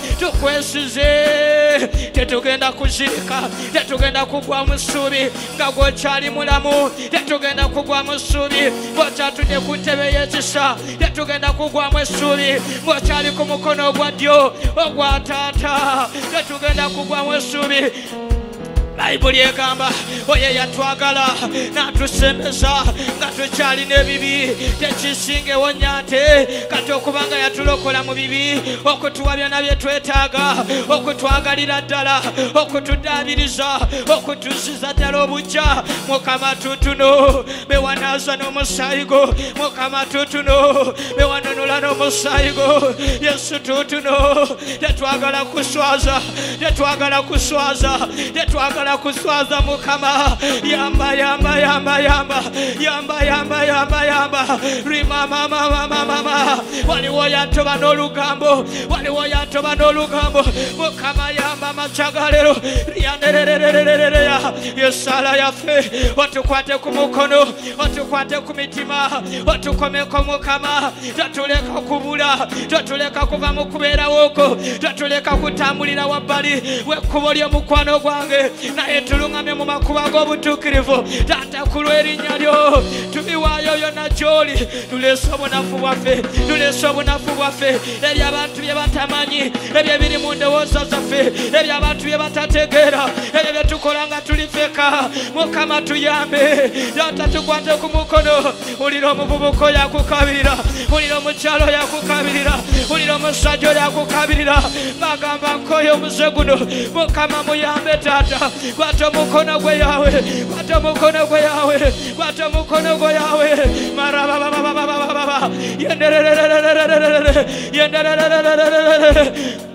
tukwesize tetugenda kuzirika tetugenda kugwa mu ssuubi nga gwokyali mulamu tetugenda kugwa mu ssuubi ng'okyatudde ku ntebe y'ekisa tetugenda kugwamu essuubi ng'okyali ku mukono ogwa ddyo ogwa taata tetugenda kugwamu essuubi Bayibuli egamba oyo yatwagala n'atusembeza nga tukyalina ebibi tekisingewo nnyate kati okubanga yatulokola mu bibi okutuwa byonna bye twetaaga okutwagalira ddala okutuddaabiriza okutuziza ddala obujja Mukama tutuno be wanaaza n'omusaayi go Mukama tutuno be wanunula n'omusaayi go Yesu tutuno tetwagala kuswaza tetwagala kuswaza tetwagala kuswaza Mukama yamba yamba yamba yamba yamba yamba yamba yamba rima mama mama mama waliwo yatoba n'olugambo waliwo yatoba n'olugambo Mukama yamba machagalero yanderererererera yesala yaffe otukwate ku mukono otukwate ku mitima otukomeko Mukama tatuleka kubula tatuleka kuva mu kubeerawo okwo tatuleka kutambulira wabbali w'ekkubo ly'omukwano gwange naye tulungamye mu makuba g'obutuukirivu taata ku lw'erinnya lyo tubiwaayo byonna gy'oli tuleese obunafu bwaffe tuleese obunafu bwaffe ebyo abantu bye batamanyi ebyo ebiri mu ndowooza zaffe ebyo abantu bye batategeera ebyo bye tukola nga tuli feka Mukama tuyambe taata tukwate ku mukono ulira omuvubuka oyo akukabirira ulira omukyalo oyo akukabirira ulira omusajja oyo akukabirira ng'agamba nkoyo omuze guno Mukama muyambe taata kwata mukono gwe yawe kwata mukono gwe yawe kwata mukono gwe yawe marababababababa yendererererererere yenderererererere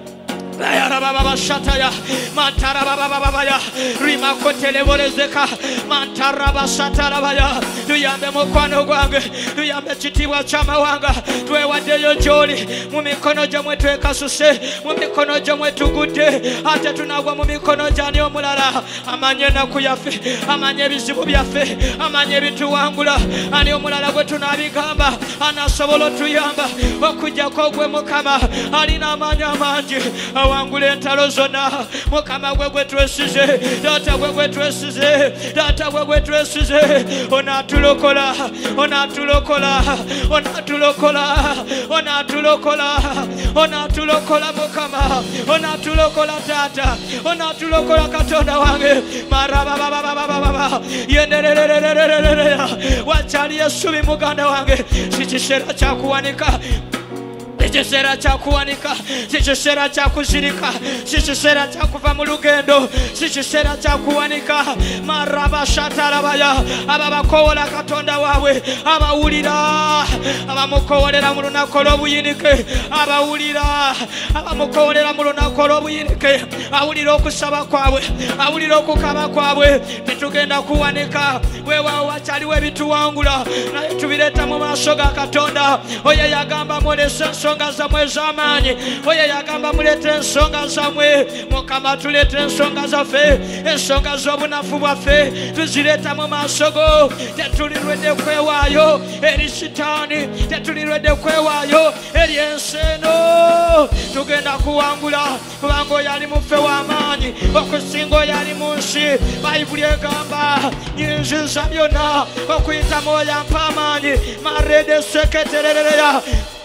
Baba Shataya, Mantara Baba Rima Koteleborezeka, Mantara Basatarabaya, Duyambe Mokwano Gwange, Duyambe Chitiwa Chamawanga, Dwewadeyo Joli, Mumikono Jamwe Kasuse, Mumikono Jamwe Tugude, Ate Tunagwa Mumikono Jani Omulala, Amanye Nakuyafe, Amanye Bizibu Biafe, Amanye Bituangula, Ani Omulala Wetunabigamba, Anasobolo Tuyamba, Okuja Kogwe Mukama, Alina Manya Manji, wangule entalo zonna Mukama gwe gwe twesize taata gwe gwe twesize taata gwe gwe twesize onatulokola onatulokola onatulokola onatulokola onatulokola Mukama onatulokola taata onatulokola Katonda wange marabababababa yenderererererere wakyali Yesu muganda wange sikiseera kyakuwanika Sikiseera kyakuwanika sikiseera kyakuzirika sikiseera kyakuva mu lugendo sikiseera kyakuwanika maraba shatarabaya ababakowola Katonda waabwe abawulira abamukowolera mu lunaku olw'obuyinike abawulira abamukowolera mu lunaku olw'obuyinike awulira okusaba kwabwe awulira okukaba kwabwe tetugenda kuwanika weewaawo wakyaliwo ebituwangula naye tubireeta mu maaso ga Katonda oyo yagamba mulese ensonga zammwe ez'amaanyi oyo yagamba mulete ensonga zammwe Mukama tulete ensonga zaffe ensonga z'obunafu bwaffe tuzireeta mu maaso go tetulirwedde kwewaayo eri sitaani tetulirwedde kwewaayo eri ensi eno tugenda kuwangula kubanga oyo ali muffe w'amaanyi okusinga oyo ali mu nsi Bayibuli egamba nyinziza byonna okuyita mwoyo ampa amaanyi marede seketerereya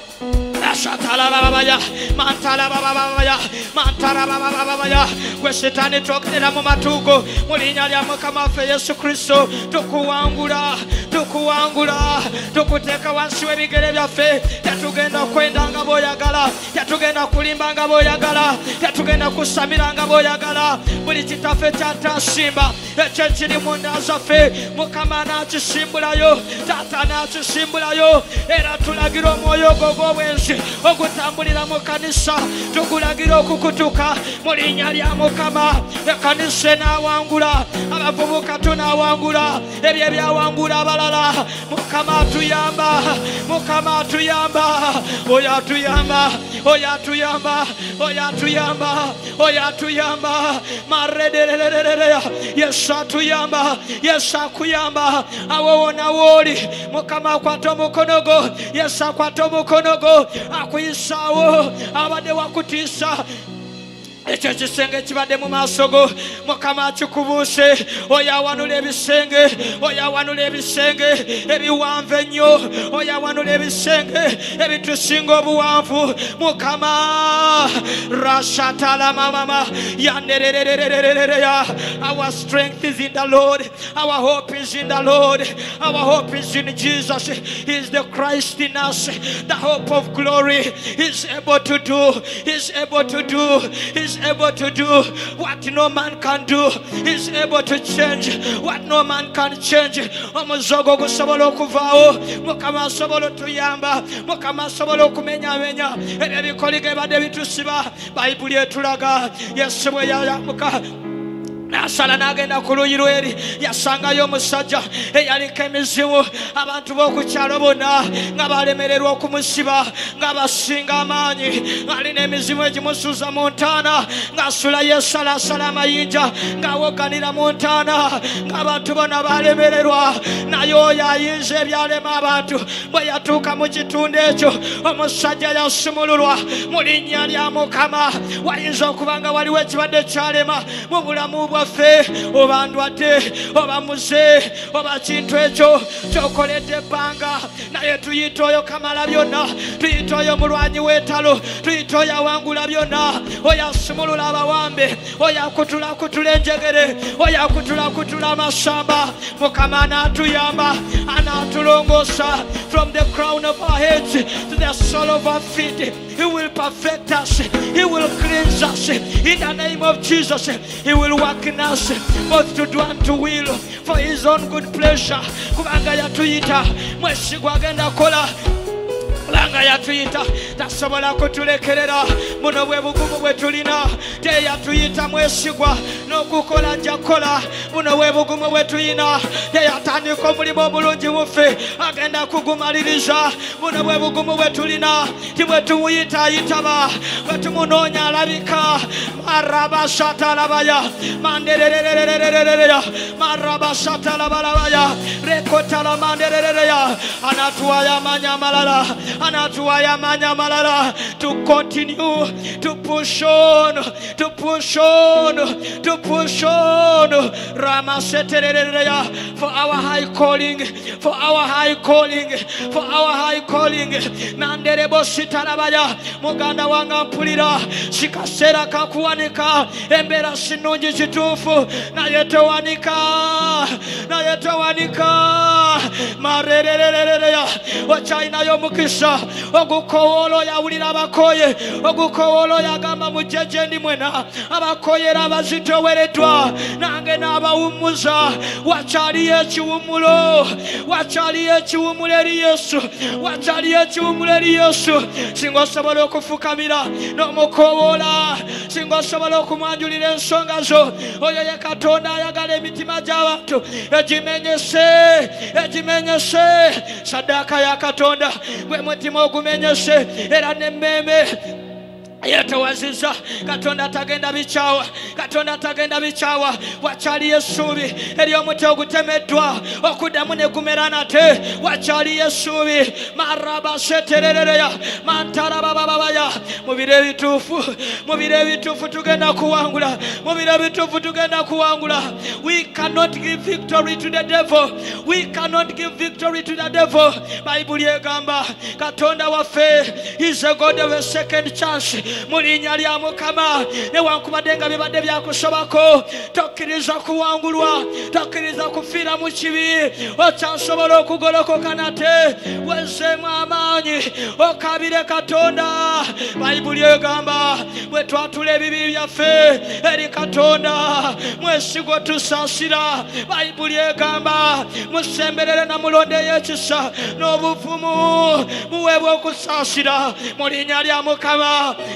Shatala babaya, mantala babaya, mantara babaya. Gwe Setaani twogerera mu matugo mu linnya lya Mukama waffe Yesu Kristo tukuwangula tukuwangula tukuteeka wansi w'ebigere byaffe tetugenda okwenda nga bw'oyagala tetugenda kulimba nga bw'oyagala tetugenda kusamira nga bw'oyagala buli kitaffe kyatasimba ekyo kiri mu nda zaffe Mukama n'akisimbulayo taata n'akisimbulayo era tulagira omwoyo gwo ogw'obwenzi okutambulira mu kanisa tugulagira okukutuka mu linnya lya Mukama ekanisa enaawangula abavubuka tunaawangula ebyo ebyawangula abalala atuyamba, Mukama atuyamba, Mukama atuyamba, oya atuyamba, oya atuyamba, oya atuyamba, oya atuyamba, maredelelelele, Yesu atuyamba, Yesu akuyamba, awona woli, Mukama akwata omukono gwo, Yesu akwata omukono gwo, akuyisawo, abadde wakutiisa. Ekyo kisenge kibadde mu maaso go, Mukama akikubuuse, oyawanula ebisenge, oyawanula ebisenge ebiwanvu ennyo, oyawanula ebisenge ebitusinga obuwanvu, Mukama rashatala mama yanderererererereya. Our strength is in the Lord, our hope is in the Lord, our hope is in Jesus. He is the Christ in us, the hope of glory. He's able to do, he's able to do, he's able to do what no man can do. He's able to change what no man can change. Omuzogo gusobola okuvaawo, Mukama asobola otuyamba, Mukama asobola okumenyamenya ebyo ebikoligo ebadde bitusiba. Bayibuli etulaga Yesu bwe yayamuka nasala n'agenda ku luuyi lweri, yasangayo omusajja eyaliko emizimu. Abantu b'okukyalo bonna nga balemererwa okumusiba, nga basinga amaanyi, ng'alina emizimu egimusuuza mu ntaana, ng'asula yesalasala amayinja, ng'awoganira mu ntaana, ng'abantu bonna balemererwa. Naye oyo ayinza ebyalema abantu. Bwe yatuuka mu kitundu ekyo, omusajja yasumululwa mu linnya lya Mukama. Wayinza okuba nga waliwo ekibadde kyalema mu bulamu bwaffe, oba ndwadde, oba muze, oba kintu ekyo kyokoledde ebbanga, naye tuyita oyo Kamala byonna, tuyita oyo mulwanyi w'etalo, tuyita oyo awangula byonna, oyo asumulula abawambe, oyo akutulakutula enjegere, oyo akutulakutula amasamba. Mukama anaatuyamba, anaatulongoosa from the crown of our heads to the sole of our feet. He will perfect us, He will cleanse us in the name of Jesus. He will work in us both to do and to will for His own good pleasure. Kubanga yatuyita, mwesigwa agenda kola. Langa yatuyita, tasobola kutulekerera muno bwe bugumu bwe tulina. Teyatuyita mwesigwa n'okukola njakola, muno bwe bugumu bwe tulina. Teyatandika omulimu omulungi muffe, agenda kugumaliriza. Muno bwe bugumu bwe tulina, timwe tumuyita ayitaba, bwe tumunoonya alabika. Marabashatalabaya, mandererererererereya, marabashatalabalabaya, rekotala mandererereya. Anatuwaya amanya amalala, anatuwaya amanya amalala, to continue to push on, to push on, to push on. Ramasetererereya, for our high calling, for our high calling, for our high calling. Nanderebo sitarabaya, muganda wanga mpulira, sikasera kakuwanika, embera sinungi kituufu, naye towanika, naye towanika. Marerererereya, wakyalinayo omukisa ogukowoola oyawulira abakoye, ogukowoola oyagamba mujjeje ndi mwena, abakoyera abazitowereddwa, nange n'abawummuza. Wakyaliyo ekiwummulo, wakyaliyo ekiwummulo eri Yesu, wakyaliyo ekiwummulo eri Yesu. Singa osobola okufukamira n'omukowoola, singa osobola okumwanjulira ensonga zo, oyo ye Katonda ayagala emitima gy'abantu egimenyese, egimenyese. Saddaaka ya Katonda gwe mutima ogumenyese era n'emmeeme yetowaziza. Katonda tagenda bikyawa, Katonda tagenda bikyawa. Wakyaliyo essuubi ery'omuti ogutemeddwa okuddamu ne gumera nate. Wakyaliyo essuubi. Marabaseterereya, mantarabababaya. Mu biro ebituufu, mu biro ebituufu tugenda kuwangula, mu biro ebituufu tugenda kuwangula. We cannot give victory to the devil, we cannot give victory to the devil. Bayibuli egamba Katonda waffe is a God of a second chance. Mu linnya lya Mukama, newankubadde nga bibadde byakusobako, tokkiriza kuwangulwa, tokkiriza kufiira mu kibi. Okyasobola okugolokoka nate, wezzeemu amaanyi, okabire Katonda. Bayibuli egamba bwe twatula ebibi byaffe eri Katonda, mwesigwa tusaasira. Bayibuli egamba musemberere na mulonde y'ekisa n'obuvumu muweebwe okusaasira mu linnya lya Mukama.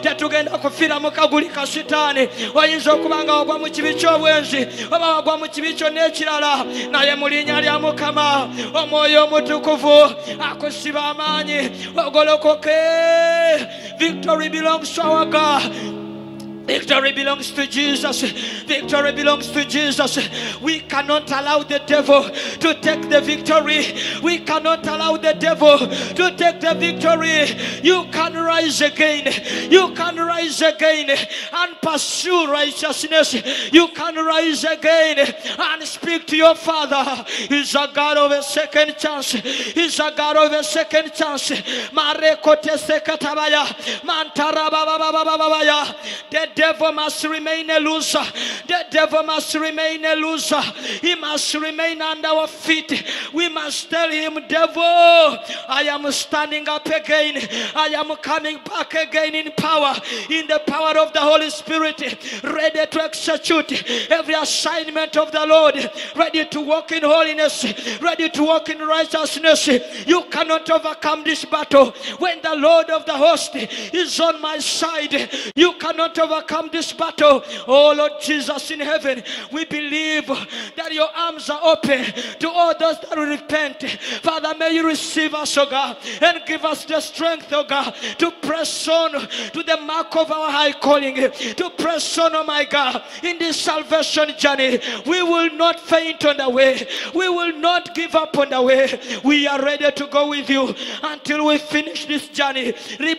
tetugenda kufiira mu kaguli ka sitaani. Oyinza okuba nga wagwa mu kibi ky'obwenzi oba wagwa mu kibi kyonna ekirala, naye mu linnya lya Mukama Omwoyo Omutukuvu akusiba amaanyi ogolokoke. Victory belongs to our God. Victory belongs to Jesus. Victory belongs to Jesus. We cannot allow the devil to take the victory. We cannot allow the devil to take the victory. You can rise again. You can rise again and pursue righteousness. You can rise again and speak to your Father. He's a God of a second chance. He's a God of a second chance. Marekote sekatabaya. Mantarabababababaya. The devil must remain a loser. The devil must remain a loser. He must remain under our feet. We must tell him, devil, I am standing up again. I am coming back again in power, in the power of the Holy Spirit, ready to execute every assignment of the Lord, ready to walk in holiness, ready to walk in righteousness. You cannot overcome this battle when the Lord of the host is on my side. You cannot overcome this battle. Oh Lord Jesus in heaven, we believe that your arms are open to all those that will repent. Father, may you receive us, oh God, and give us the strength, oh God, to press on to the mark of our high calling, to press on, oh my God, in this salvation journey. We will not faint on the way. We will not give up on the way. We are ready to go with you until we finish this journey.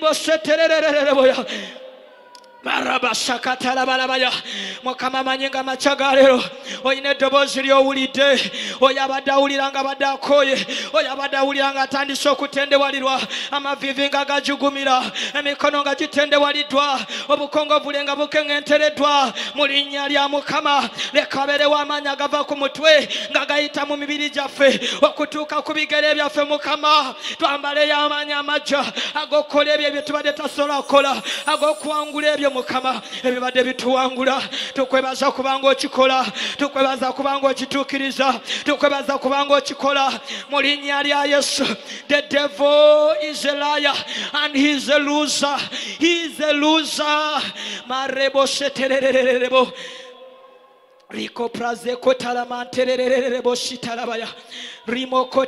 Barabashakatalabalabaya Mukama manyenga machagalero oyine dobozi lyowulidde oyabadde awuliranga badde akoye oyabadde awuliranga atandise okutendewalirwa amavivi nga gajugumira emikono nga gitendewaliddwa obukongovule nga bukeŋŋentereddwa mu linnya lya Mukama leka abeerewo amaanyi agava ku mutwe nga gayita mu mibiri gyaffe okutuuka ku bigere byaffe. Mukama twambaleyo amaanyi amagya ag'okukola ebyo bye tubadde tasobola kukola, ag'okuwangula ebyo Mukama ebibadde bituwangula. Tukwebaza kubanga okikola, tukwebaza kubanga okituukiriza, tukwebaza kubanga okikola mu linnya lya Yesu. The devil is a liar and he is a loser. He is a loser. Marebo sheterererebo Riko praze kotala manterererebo shitarabaya. There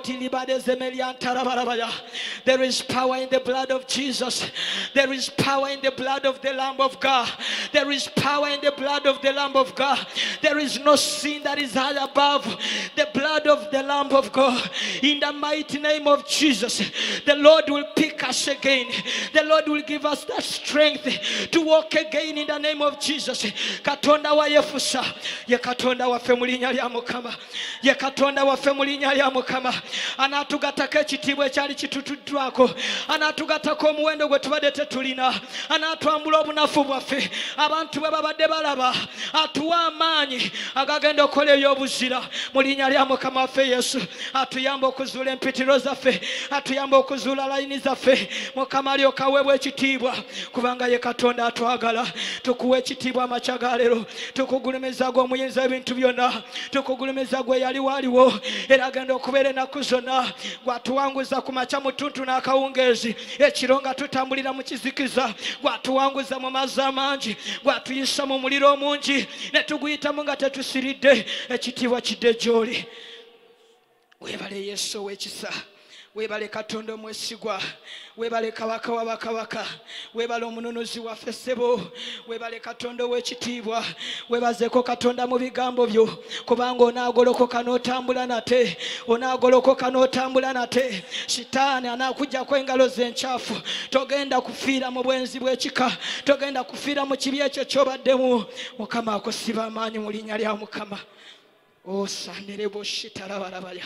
is power in the blood of Jesus. There is power in the blood of the Lamb of God. There is power in the blood of the Lamb of God. There is no sin that is high above the blood of the Lamb of God. In the mighty name of Jesus, the Lord will pick us again. The Lord will give us that strength to walk again in the name of Jesus. Katonda wa Yefusa, ye Katonda wa femulinya lya Mukama, ye Katonda wa femulinya lya Mukama anatugatako ekitiibwa ekyali kitutuddwako, anatugatako omuwendo gwe tubadde tetulina, anatwambula obunafu bwaffe abantu bwe babadde balaba, atuwa amaanyi agagenda okukola ebyobuzira mu linnya lya Mukama waffe Yesu. Atuyamba okuzuula empitiro zaffe, atuyamba okuzuula layini zaffe. Mukama alyoka aweebwa ekitiibwa kubanga ye Katonda atwagala. Tukuwa ekitiibwa amakya ga leero, tukugulumiza gwe omuyinza ebintu byonna, tukugulumiza gwe yali waaliwo era agenda okubeera ennaku zonna. Gwatuwanguza ku makya mu ttuntu n'akawungeezi, ekiro nga tutambulira mu kizikiza. Gwatuwanguza mu mazzi amangi, gwatuyisa mu muliro omungi ne tuguyitamu nga tetusiridde. Ekitiibwa kidde gy'oli. Weebale Yesu ow'ekisa, weebale Katonda omwesigwa, weebale Kabaka wa bakabaka, weebale omununuzi waffe ssebo, weebale Katonda ow'ekitiibwa. Weebazeeko Katonda mu bigambo byo kubanga onaagolokoka n'otambula nate, onaagolokoka n'otambula nate. Sitaani anaakuggyako engalo ze enkyafu. Togenda kufiira mu bwenzi bw'ekika, togenda kufiira mu kibi ekyo ky'obaddemu. Mukama akusiba amaanyi mu linnya lya Mukama. Osanderebo shitalabalabaya.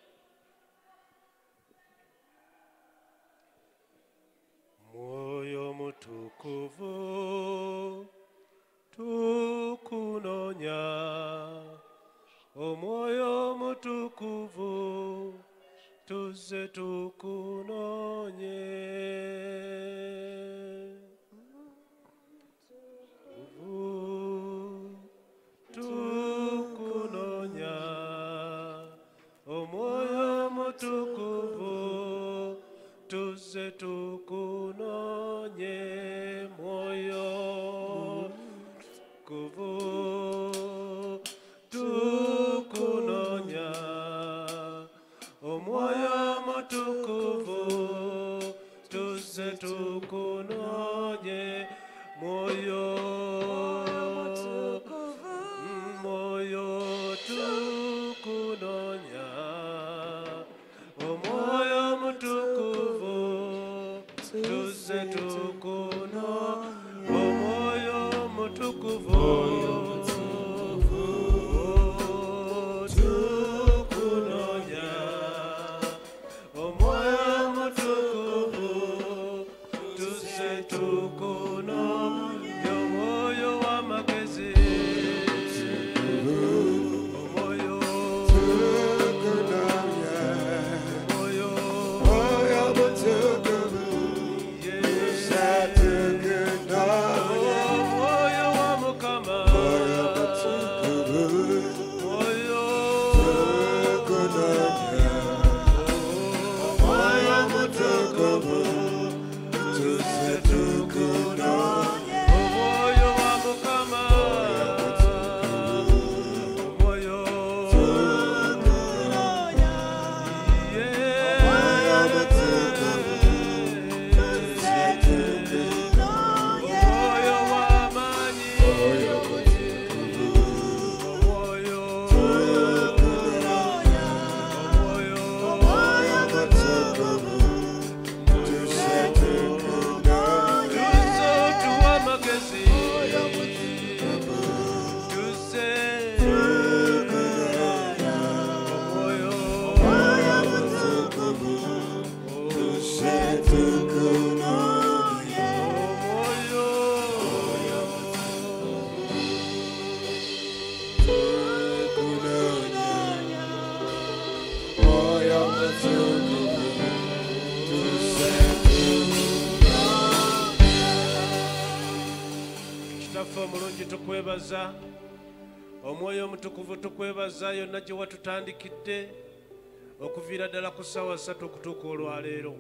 Mwoyo mutukuvu tukunonya, omwoyo mutukuvu tuze tukunonye. Tukunonya, omwoyo mutukuvu tuze tukunonye. Mwoyo Omwoyo mutukuvu tuze tukunonye moyo moyo tukunonya omwoyo mutukuvu tuze tukuno omwoyo mutukuvu tukwebaza omwoyo omutukuvu tukwebaza yonna gye watutandikidde okuviira ddala ku ssaawa ssatu okutuuka olwaleero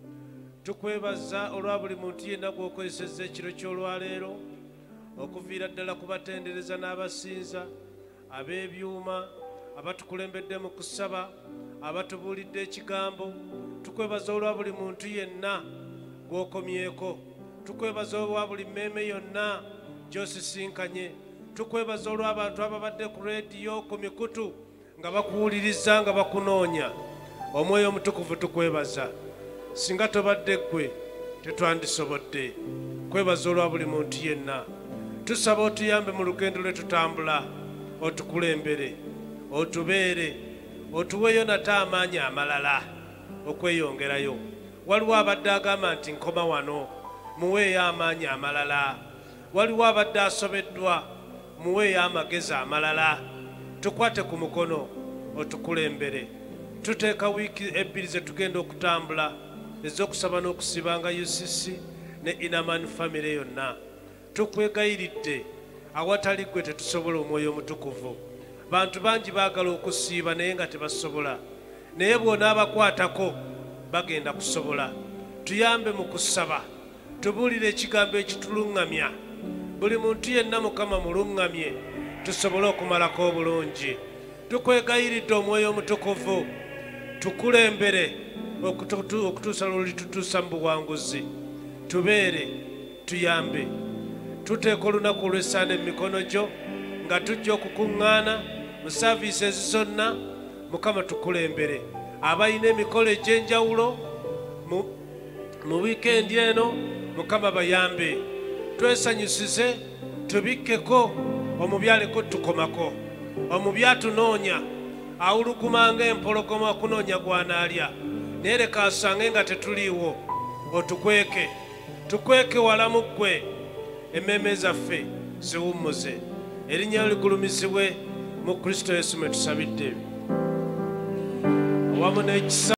tukwebaza olwa buli muntu yenna gw'okozesezza ekiro ky'olwaleero okuviira ddala ku batendereza n'abasinza ab'ebyuma abatukulembedde mu kusaba abatubuulidde ekigambo tukwebaza olwa buli muntu yenna gw'okomyeko tukwebaza olwa buli mmeeme yonna gy'osisinkanye tukwebaza olw'abantu ababadde ku leediyo ku mikutu nga bakuwuliriza nga bakunoonya omwoyo omutukuvu tukwebaza singa tobadde ggwe tetwandisobodde kwebaza olwa buli muntu yenna tusaba otuyambe mu lugendo lwe tutambula otukulembere otubeere otuweeyo nate amaanyi amalala okweyongerayo waliwo abadde agamba nti nkoma wano muweeyo amaanyi amalala waliwo abadde asobeddwa muweeyo amagezi amalala tukwate ku mukono otukulembere tuteeka wiiki ebbiri ze tugenda okutambula ez'okusaba n'okusiba nga U C C ne Inaman famire yonna tukwegayiridde awatali ggwe tetusobola omwoyo omutukuvu bantu bangi baagala okusiiba naye nga tebasobola naye bw'onaabakwatako bagenda kusobola tuyambe mu kusaba tubuulire ekigambo ekituluŋŋamya buli muntu yenna Mukama muluŋŋamye tusobole okumalako obulungi tukwegayiridde omwoyo omutukuvu tukulembere okutuusa lulitutuusa mu buwanguzi tubeere tuyambe tuteeka olunaku olw'essaana emikono gyo nga tujja okukuŋŋaana mu saaviisi zonna Mukama tukulembere abalina emikolo egy'enjawulo mu wiikendi eno Mukama bayambe twesanyusize tubikkeko omubi aleko tukomako omubi atunoonya awulugumanga empologoma kunoonya gwanaalya naye leka asange nga tetuliiwo otukweke tukweke wala mu ggwe emmeeme zaffe ziwummuze erinnya ligulumizibwe mu Kristo Yesu mwe tusabidde awamu n'ekisa